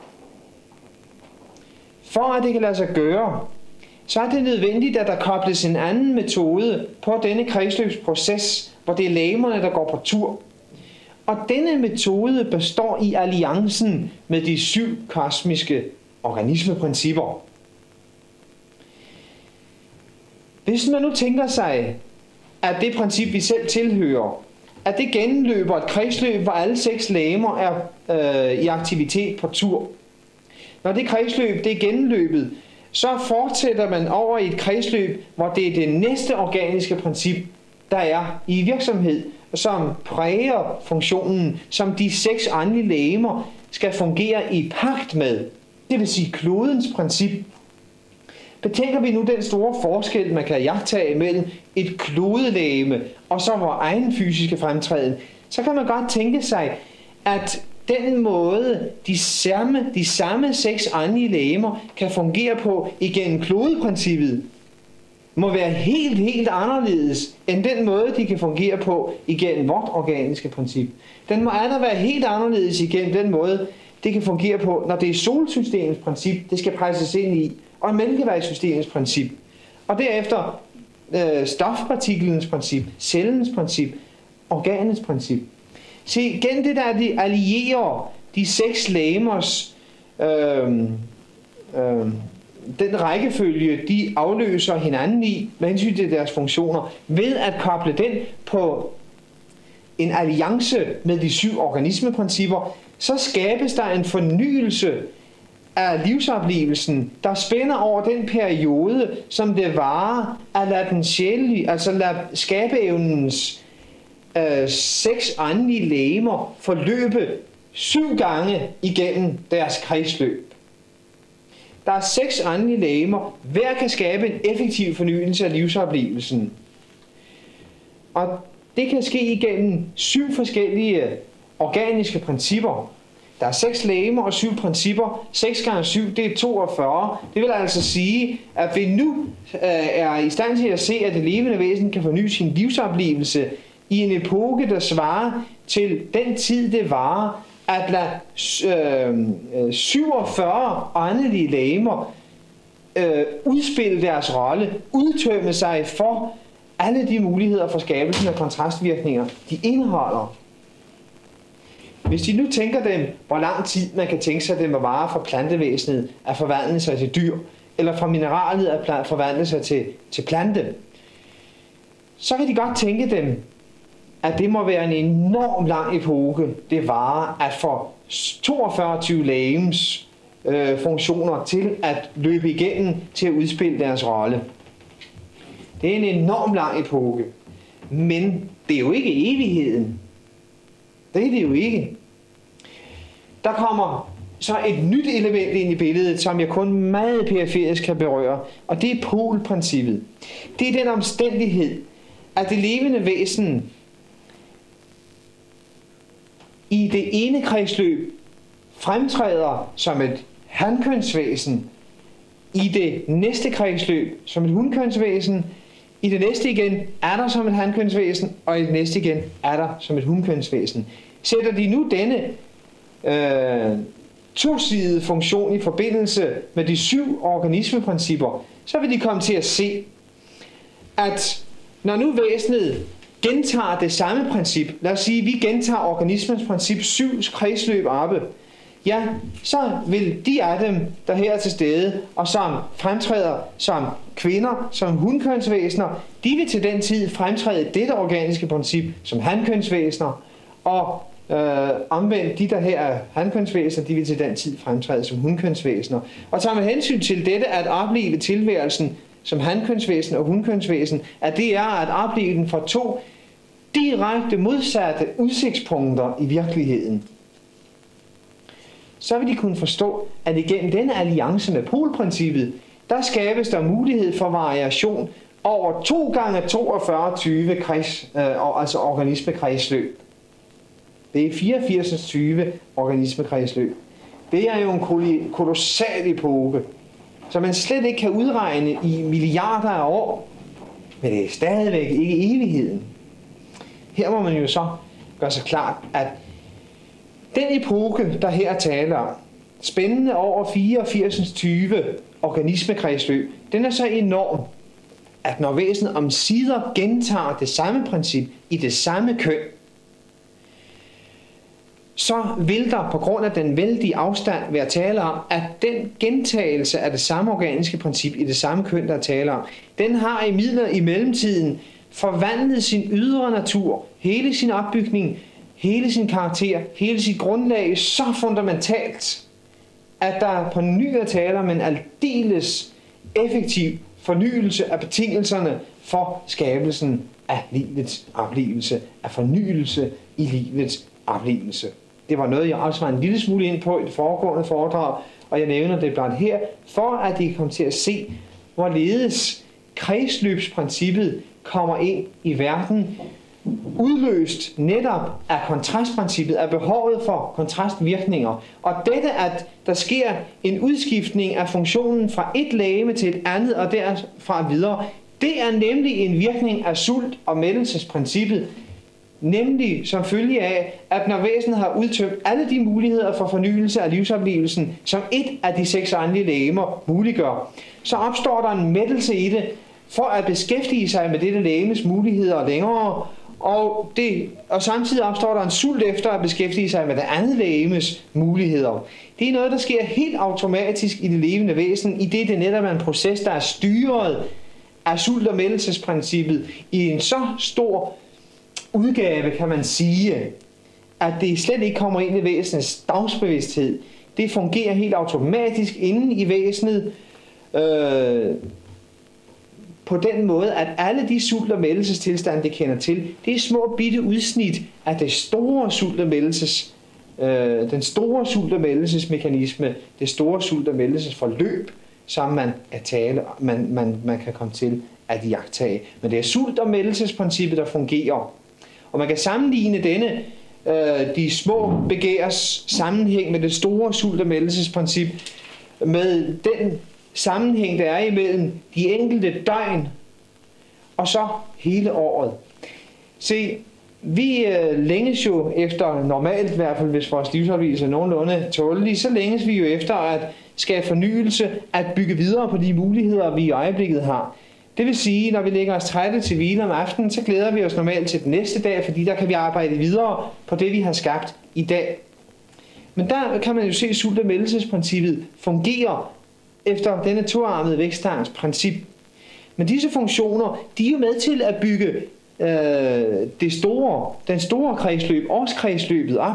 For at det kan lade sig gøre, så er det nødvendigt, at der kobles en anden metode på denne kredsløbsproces, hvor det er legemerne, der går på tur. Og denne metode består i alliancen med de syv kosmiske organismeprincipper. Hvis man nu tænker sig, at det princip, vi selv tilhører, at det genløber et kredsløb, hvor alle seks legemer er øh, i aktivitet på tur. Når det kredsløb det er genløbet, så fortsætter man over i et kredsløb, hvor det er det næste organiske princip, der er i virksomhed, som præger funktionen, som de seks åndelige legemer skal fungere i pagt med. Det vil sige klodens princip. Betænker vi nu den store forskel, man kan jagtage mellem et klodelegeme og så vores egen fysiske fremtræden, så kan man godt tænke sig, at den måde, de samme, de samme seks åndelige legemer kan fungere på igennem klodeprincippet, må være helt, helt anderledes end den måde, de kan fungere på igennem vort organiske princip. Den må altså være helt anderledes igennem den måde, det kan fungere på, når det er solsystemets princip, det skal presses ind i, og mælkevejssystemets princip. Og derefter øh, stofpartiklens princip, cellens princip, organets princip. Se, igen det der, de allierer de seks legemers øh, øh, den rækkefølge, de afløser hinanden i med hensyn til deres funktioner, ved at koble den på en alliance med de syv organismeprincipper, så skabes der en fornyelse af livsoplevelsen, der spænder over den periode, som det varer at lade den sjælelige, altså lade skabeevnens øh, seks åndelige legemer forløbe syv gange igennem deres kredsløb. Der er seks åndelige legemer, hver kan skabe en effektiv fornyelse af livsoplevelsen. Og det kan ske igennem syv forskellige organiske principper. Der er seks legemer og syv principper. seks gange syv, det er toogfyrre. Det vil altså sige, at vi nu øh, er i stand til at se, at det levende væsen kan forny sin livsoplevelse i en epoke, der svarer til den tid, det varer at lade øh, syvogfyrre åndelige legemer øh, udspille deres rolle, udtømme sig for alle de muligheder for skabelsen af kontrastvirkninger, de indeholder. Hvis de nu tænker dem, hvor lang tid man kan tænke sig, at det må vare for plantevæsenet at forvandle sig til dyr, eller fra mineralet at forvandle sig til, til plante, så kan de godt tænke dem, at det må være en enorm lang epoke, det varer at få toogfyrre legems øh, funktioner til at løbe igennem til at udspille deres rolle. Det er en enorm lang epoke, men det er jo ikke evigheden. Det er det jo ikke. Der kommer så et nyt element ind i billedet, som jeg kun meget periferisk kan berøre, og det er polprincippet. Det er den omstændighed, at det levende væsen i det ene kredsløb fremtræder som et hankønsvæsen, i det næste kredsløb som et hunkønsvæsen, i det næste igen er der som et hankønsvæsen, og i det næste igen er der som et hunkønsvæsen. Sætter de nu denne øh, tosidige funktion i forbindelse med de syv organismeprincipper, så vil de komme til at se, at når nu væsenet gentager det samme princip, lad os sige, at vi gentager organismens princip syv kredsløb oppe, ja, så vil de af dem, der her er til stede, og som fremtræder som kvinder, som hunkønsvæsener, de vil til den tid fremtræde dette organiske princip som hankønsvæsener, og øh, omvendt de, der her er hankønsvæsener, de vil til den tid fremtræde som hunkønsvæsener. Og tager man hensyn til dette at opleve tilværelsen som hankønsvæsen og hunkønsvæsen, at det er at opleve den fra to direkte modsatte udsigtspunkter i virkeligheden, så vil de kunne forstå, at igennem denne alliance med polprincippet, der skabes der mulighed for variation over to gange toogfyrre tyve kreds, øh, altså organismekredsløb. Det er fireogfirs tyve organismekredsløb. Det er jo en kolossal epoke, som man slet ikke kan udregne i milliarder af år, men det er stadigvæk ikke evigheden. Her må man jo så gøre sig klart, at den epoke, der her taler om, spændende over fireogfirs tyve organismekredsløb, den er så enorm, at når væsenet omsider gentager det samme princip i det samme køn, så vil der på grund af den vældige afstand være tale om, at den gentagelse af det samme organiske princip i det samme køn, der er tale om, den har i midler i mellemtiden forvandlet sin ydre natur, hele sin opbygning, hele sin karakter, hele sit grundlag så fundamentalt, at der på ny er tale om en aldeles effektiv fornyelse af betingelserne for skabelsen af livets oplevelse, af fornyelse i livets oplevelse. Det var noget, jeg også var en lille smule ind på i det foregående foredrag, og jeg nævner det blandt her, for at de kommer til at se, hvorledes kredsløbsprincippet kommer ind i verden, udløst netop af kontrastprincippet, af behovet for kontrastvirkninger. Og dette, at der sker en udskiftning af funktionen fra et legeme til et andet, og derfra videre, det er nemlig en virkning af sult- og mættelsesprincippet, nemlig som følge af, at når væsenet har udtømt alle de muligheder for fornyelse af livsoplevelsen, som et af de seks åndelige legemer muliggør, så opstår der en mættelse i det, for at beskæftige sig med dette legemes muligheder længere, Og, det, og samtidig opstår der en sult efter at beskæftige sig med det andet legemes muligheder. Det er noget, der sker helt automatisk i det levende væsen, i det det netop er en proces, der er styret af sult- og mættelsesprincippet i en så stor udgave, kan man sige, at det slet ikke kommer ind i væsenets dagsbevidsthed. Det fungerer helt automatisk inde i væsenet, øh, på den måde, at alle de sult- og mættelsestilstande, det kender til, det er små bitte udsnit af det store sult- og mættelses, øh, den store sult- og mættelsesmekanisme, det store sult- og mættelsesforløb, som man, at tale, man, man, man kan komme til at iagttage. Men det er sult- og mættelsesprincippet, der fungerer. Og man kan sammenligne denne, øh, de små begærs sammenhæng med det store sult- og mættelsesprincip, med den sammenhæng, der er imellem de enkelte døgn og så hele året. Se, vi øh, længes jo efter, normalt i hvert fald, hvis vores livsopvisning er nogenlunde tålelige, så længes vi jo efter at skabe fornyelse, at bygge videre på de muligheder, vi i øjeblikket har. Det vil sige, når vi lægger os trætte til hvile om aftenen, så glæder vi os normalt til den næste dag, fordi der kan vi arbejde videre på det, vi har skabt i dag. Men der kan man jo se, at sult- og mættelsesprincippet fungerer efter denne toarmede vækststangens princip. Men disse funktioner, de er jo med til at bygge øh, det store, den store kredsløb, årskredsløbet op.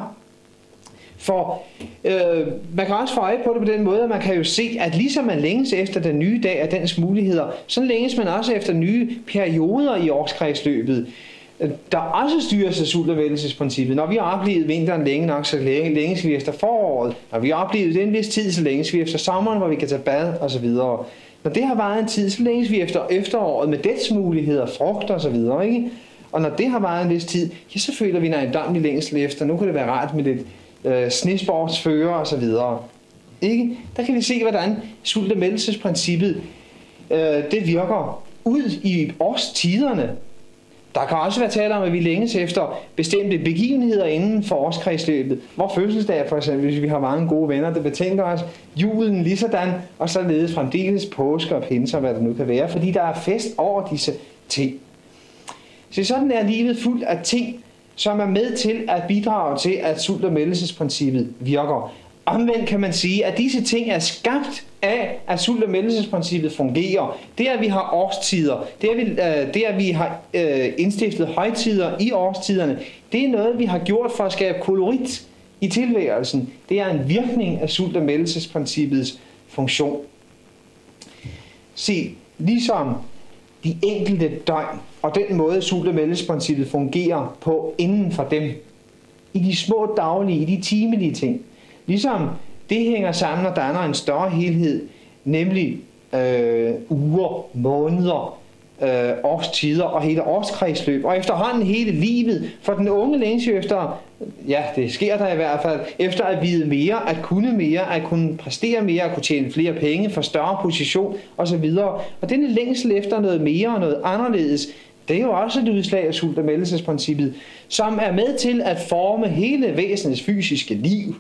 For øh, man kan også få øje på det på den måde, at man kan jo se, at ligesom man længes efter den nye dag og dens muligheder, så længes man også efter nye perioder i årskredsløbet, der også styres af sult- og mættelsesprincippet. Når vi har oplevet vinteren længe nok, så længes vi efter foråret. Når vi har oplevet den vis tid, så længes vi efter sommeren, hvor vi kan tage bad osv. Når det har varet en tid, så længes vi efter efteråret med dets muligheder, frugter osv. Ikke? Og når det har varet en vis tid, ja, så føler vi en ejendommelig længsel efter. Nu kunne det være rart med lidt øh, snesportsfører osv. Ikke? Der kan vi se, hvordan sult- og mættelsesprincippet øh, det virker ud i årstiderne. Der kan også være tale om, at vi længes efter bestemte begivenheder inden for årskredsløbet. Hvor fødselsdag for eksempel, hvis vi har mange gode venner, der betænker os, julen lige sådan, og således fremdeles påske og pinse, hvad det nu kan være, fordi der er fest over disse ting. Så sådan er livet fuldt af ting, som er med til at bidrage til, at sult- og mættelsesprincippet virker. Omvendt kan man sige, at disse ting er skabt af, at sult- og mættelsesprincippet fungerer. Det at vi har årstider, det at vi, øh, det at vi har øh, indstiftet højtider i årstiderne, det er noget, vi har gjort for at skabe kolorit i tilværelsen. Det er en virkning af sult- og mættelsesprincippets funktion. Se, ligesom de enkelte døgn og den måde, sult- og mættelsesprincippet fungerer på inden for dem, i de små daglige, i de timelige ting, ligesom det hænger sammen og danner en større helhed, nemlig øh, uger, måneder, øh, årstider og hele årskredsløb, og efterhånden hele livet. For den unge længes jo efter, ja, det sker der i hvert fald, efter at vide mere, at kunne mere, at kunne præstere mere, at kunne tjene flere penge, få større position osv. Og denne længsel efter noget mere og noget anderledes, det er jo også et udslag af sult- og mættelsesprincippet, som er med til at forme hele væsenets fysiske liv.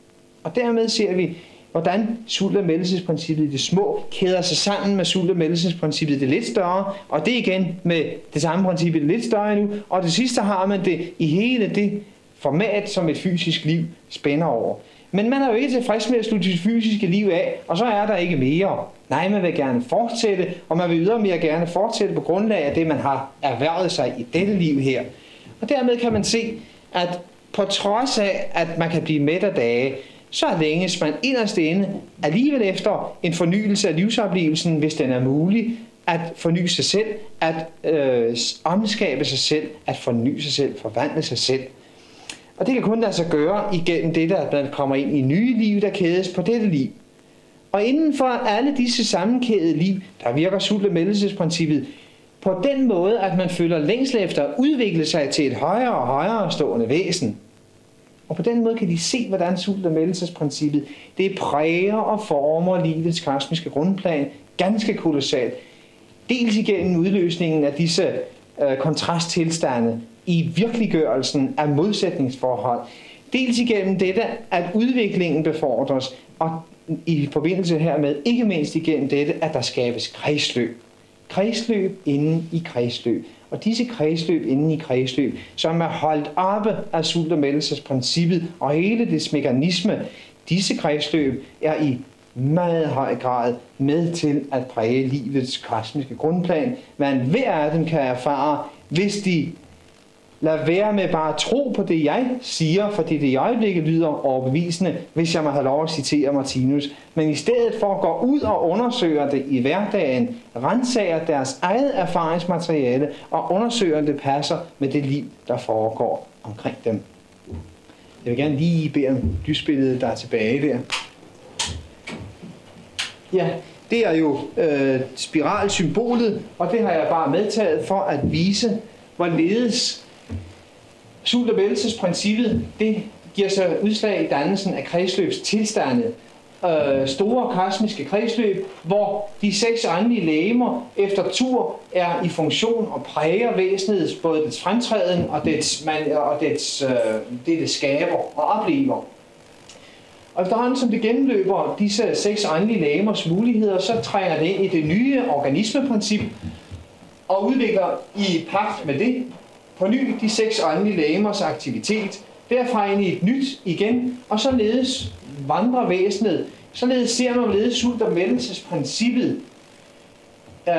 Og dermed ser vi, hvordan sult- og mættelsesprincippet i det små kæder sig sammen med sult- og mættelsesprincippet i det lidt større, og det igen med det samme princip i det lidt større endnu, og det sidste har man det i hele det format, som et fysisk liv spænder over. Men man er jo ikke tilfreds med at slutte sit fysiske liv af, og så er der ikke mere. Nej, man vil gerne fortsætte, og man vil ydermere gerne fortsætte på grundlag af det, man har erhvervet sig i dette liv her. Og dermed kan man se, at på trods af, at man kan blive mæt af dage, så længes man inderst inde alligevel efter en fornyelse af livsoplevelsen, hvis den er mulig, at forny sig selv, at øh, omskabe sig selv, at forny sig selv, forvandle sig selv. Og det kan kun lade sig gøre igennem det, der kommer ind i nye liv, der kædes på dette liv. Og inden for alle disse sammenkædede liv, der virker sult- og mættelsesprincippet på den måde, at man føler længsel efter at udvikle sig til et højere og højere stående væsen. Og på den måde kan de se, hvordan sult- og mættelsesprincippet det præger og former livets kosmiske grundplan ganske kolossalt. Dels igennem udløsningen af disse øh, kontrasttilstande i virkeliggørelsen af modsætningsforhold. Dels igennem dette, at udviklingen befordres, og i forbindelse hermed ikke mindst igennem dette, at der skabes kredsløb. Kredsløb inden i kredsløb. Og disse kredsløb inden i kredsløb, som er holdt oppe af sult- og mættelsesprincippet og hele dets mekanisme, disse kredsløb er i meget høj grad med til at præge livets kosmiske grundplan, hvad hver af dem kan erfare, hvis de lader være med bare at tro på det, jeg siger, fordi det i øjeblikket lyder overbevisende, hvis jeg må have lov at citere Martinus, men i stedet for at gå ud og undersøge det i hverdagen, rensager deres eget erfaringsmateriale og undersøger, om det passer med det liv, der foregår omkring dem. Jeg vil gerne lige bede om lysbilledet, der er tilbage der. Ja, det er jo øh, spiralsymbolet, og det har jeg bare medtaget for at vise, hvorledes sult- og mættelsesprincippet, det giver sig udslag i dannelsen af kredsløbstilstande. Øh, store kosmiske kredsløb, hvor de seks åndelige legemer efter tur er i funktion og præger væsenets, både dets fremtræden og dets, man, og dets, øh, det, det skaber og oplever. Og efterhånden som det gennemløber disse seks åndelige legemers muligheder, så trænger det ind i det nye organismeprincip og udvikler i pagt med det på ny de seks åndelige legemers aktivitet, derfra ind i et nyt igen, og således vandrer væsenet, således ser man hvorledes sult- og mættelsesprincippet øh,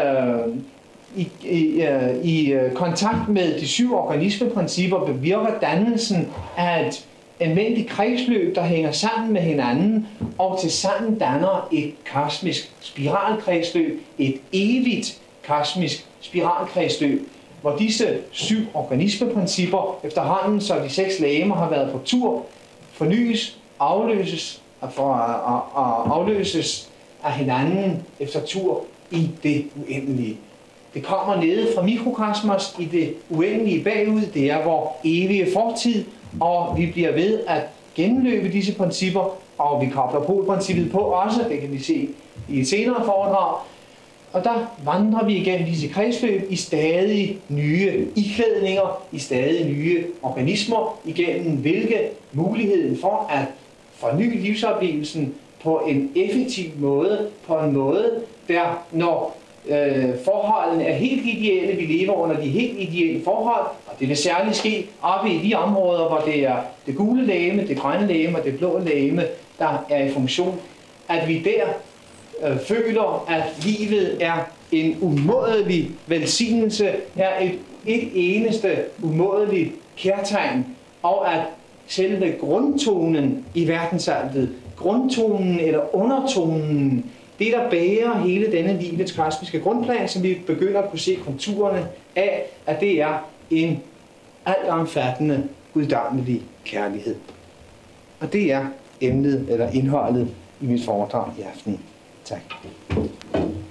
i, i, øh, i øh, kontakt med de syv organismeprincipper bevirker dannelsen af et almindeligt kredsløb, der hænger sammen med hinanden, og til sammen danner et kosmisk spiralkredsløb, et evigt kosmisk spiralkredsløb, hvor disse syv organismeprincipper efterhånden, så de seks legemer har været på tur, fornyes, afløses og, for, og, og afløses af hinanden efter tur i det uendelige. Det kommer nede fra mikrokosmos i det uendelige bagud, det er vor evige fortid, og vi bliver ved at gennemløbe disse principper, og vi kobler polprincippet på også, det kan vi se i et senere foredrag. Og der vandrer vi igennem disse kredsløb i stadig nye iklædninger, i stadig nye organismer, igennem hvilke muligheden for at forny livsoplevelsen på en effektiv måde, på en måde, der når øh, forholdene er helt ideelle, vi lever under de helt ideelle forhold, og det vil særligt ske oppe i de områder, hvor det er det gule legeme, det grønne legeme og det blå legeme, der er i funktion, at vi der øh, føler, at livet er en umådelig velsignelse, er et, et eneste umådeligt kærtegn, og at selve grundtonen i verdensaltet, grundtonen eller undertonen, det der bærer hele denne livets kosmiske grundplan, som vi begynder at kunne se konturerne af, at det er en altomfattende, guddommelig kærlighed. Og det er emnet eller indholdet i mit foredrag i aften. Tak.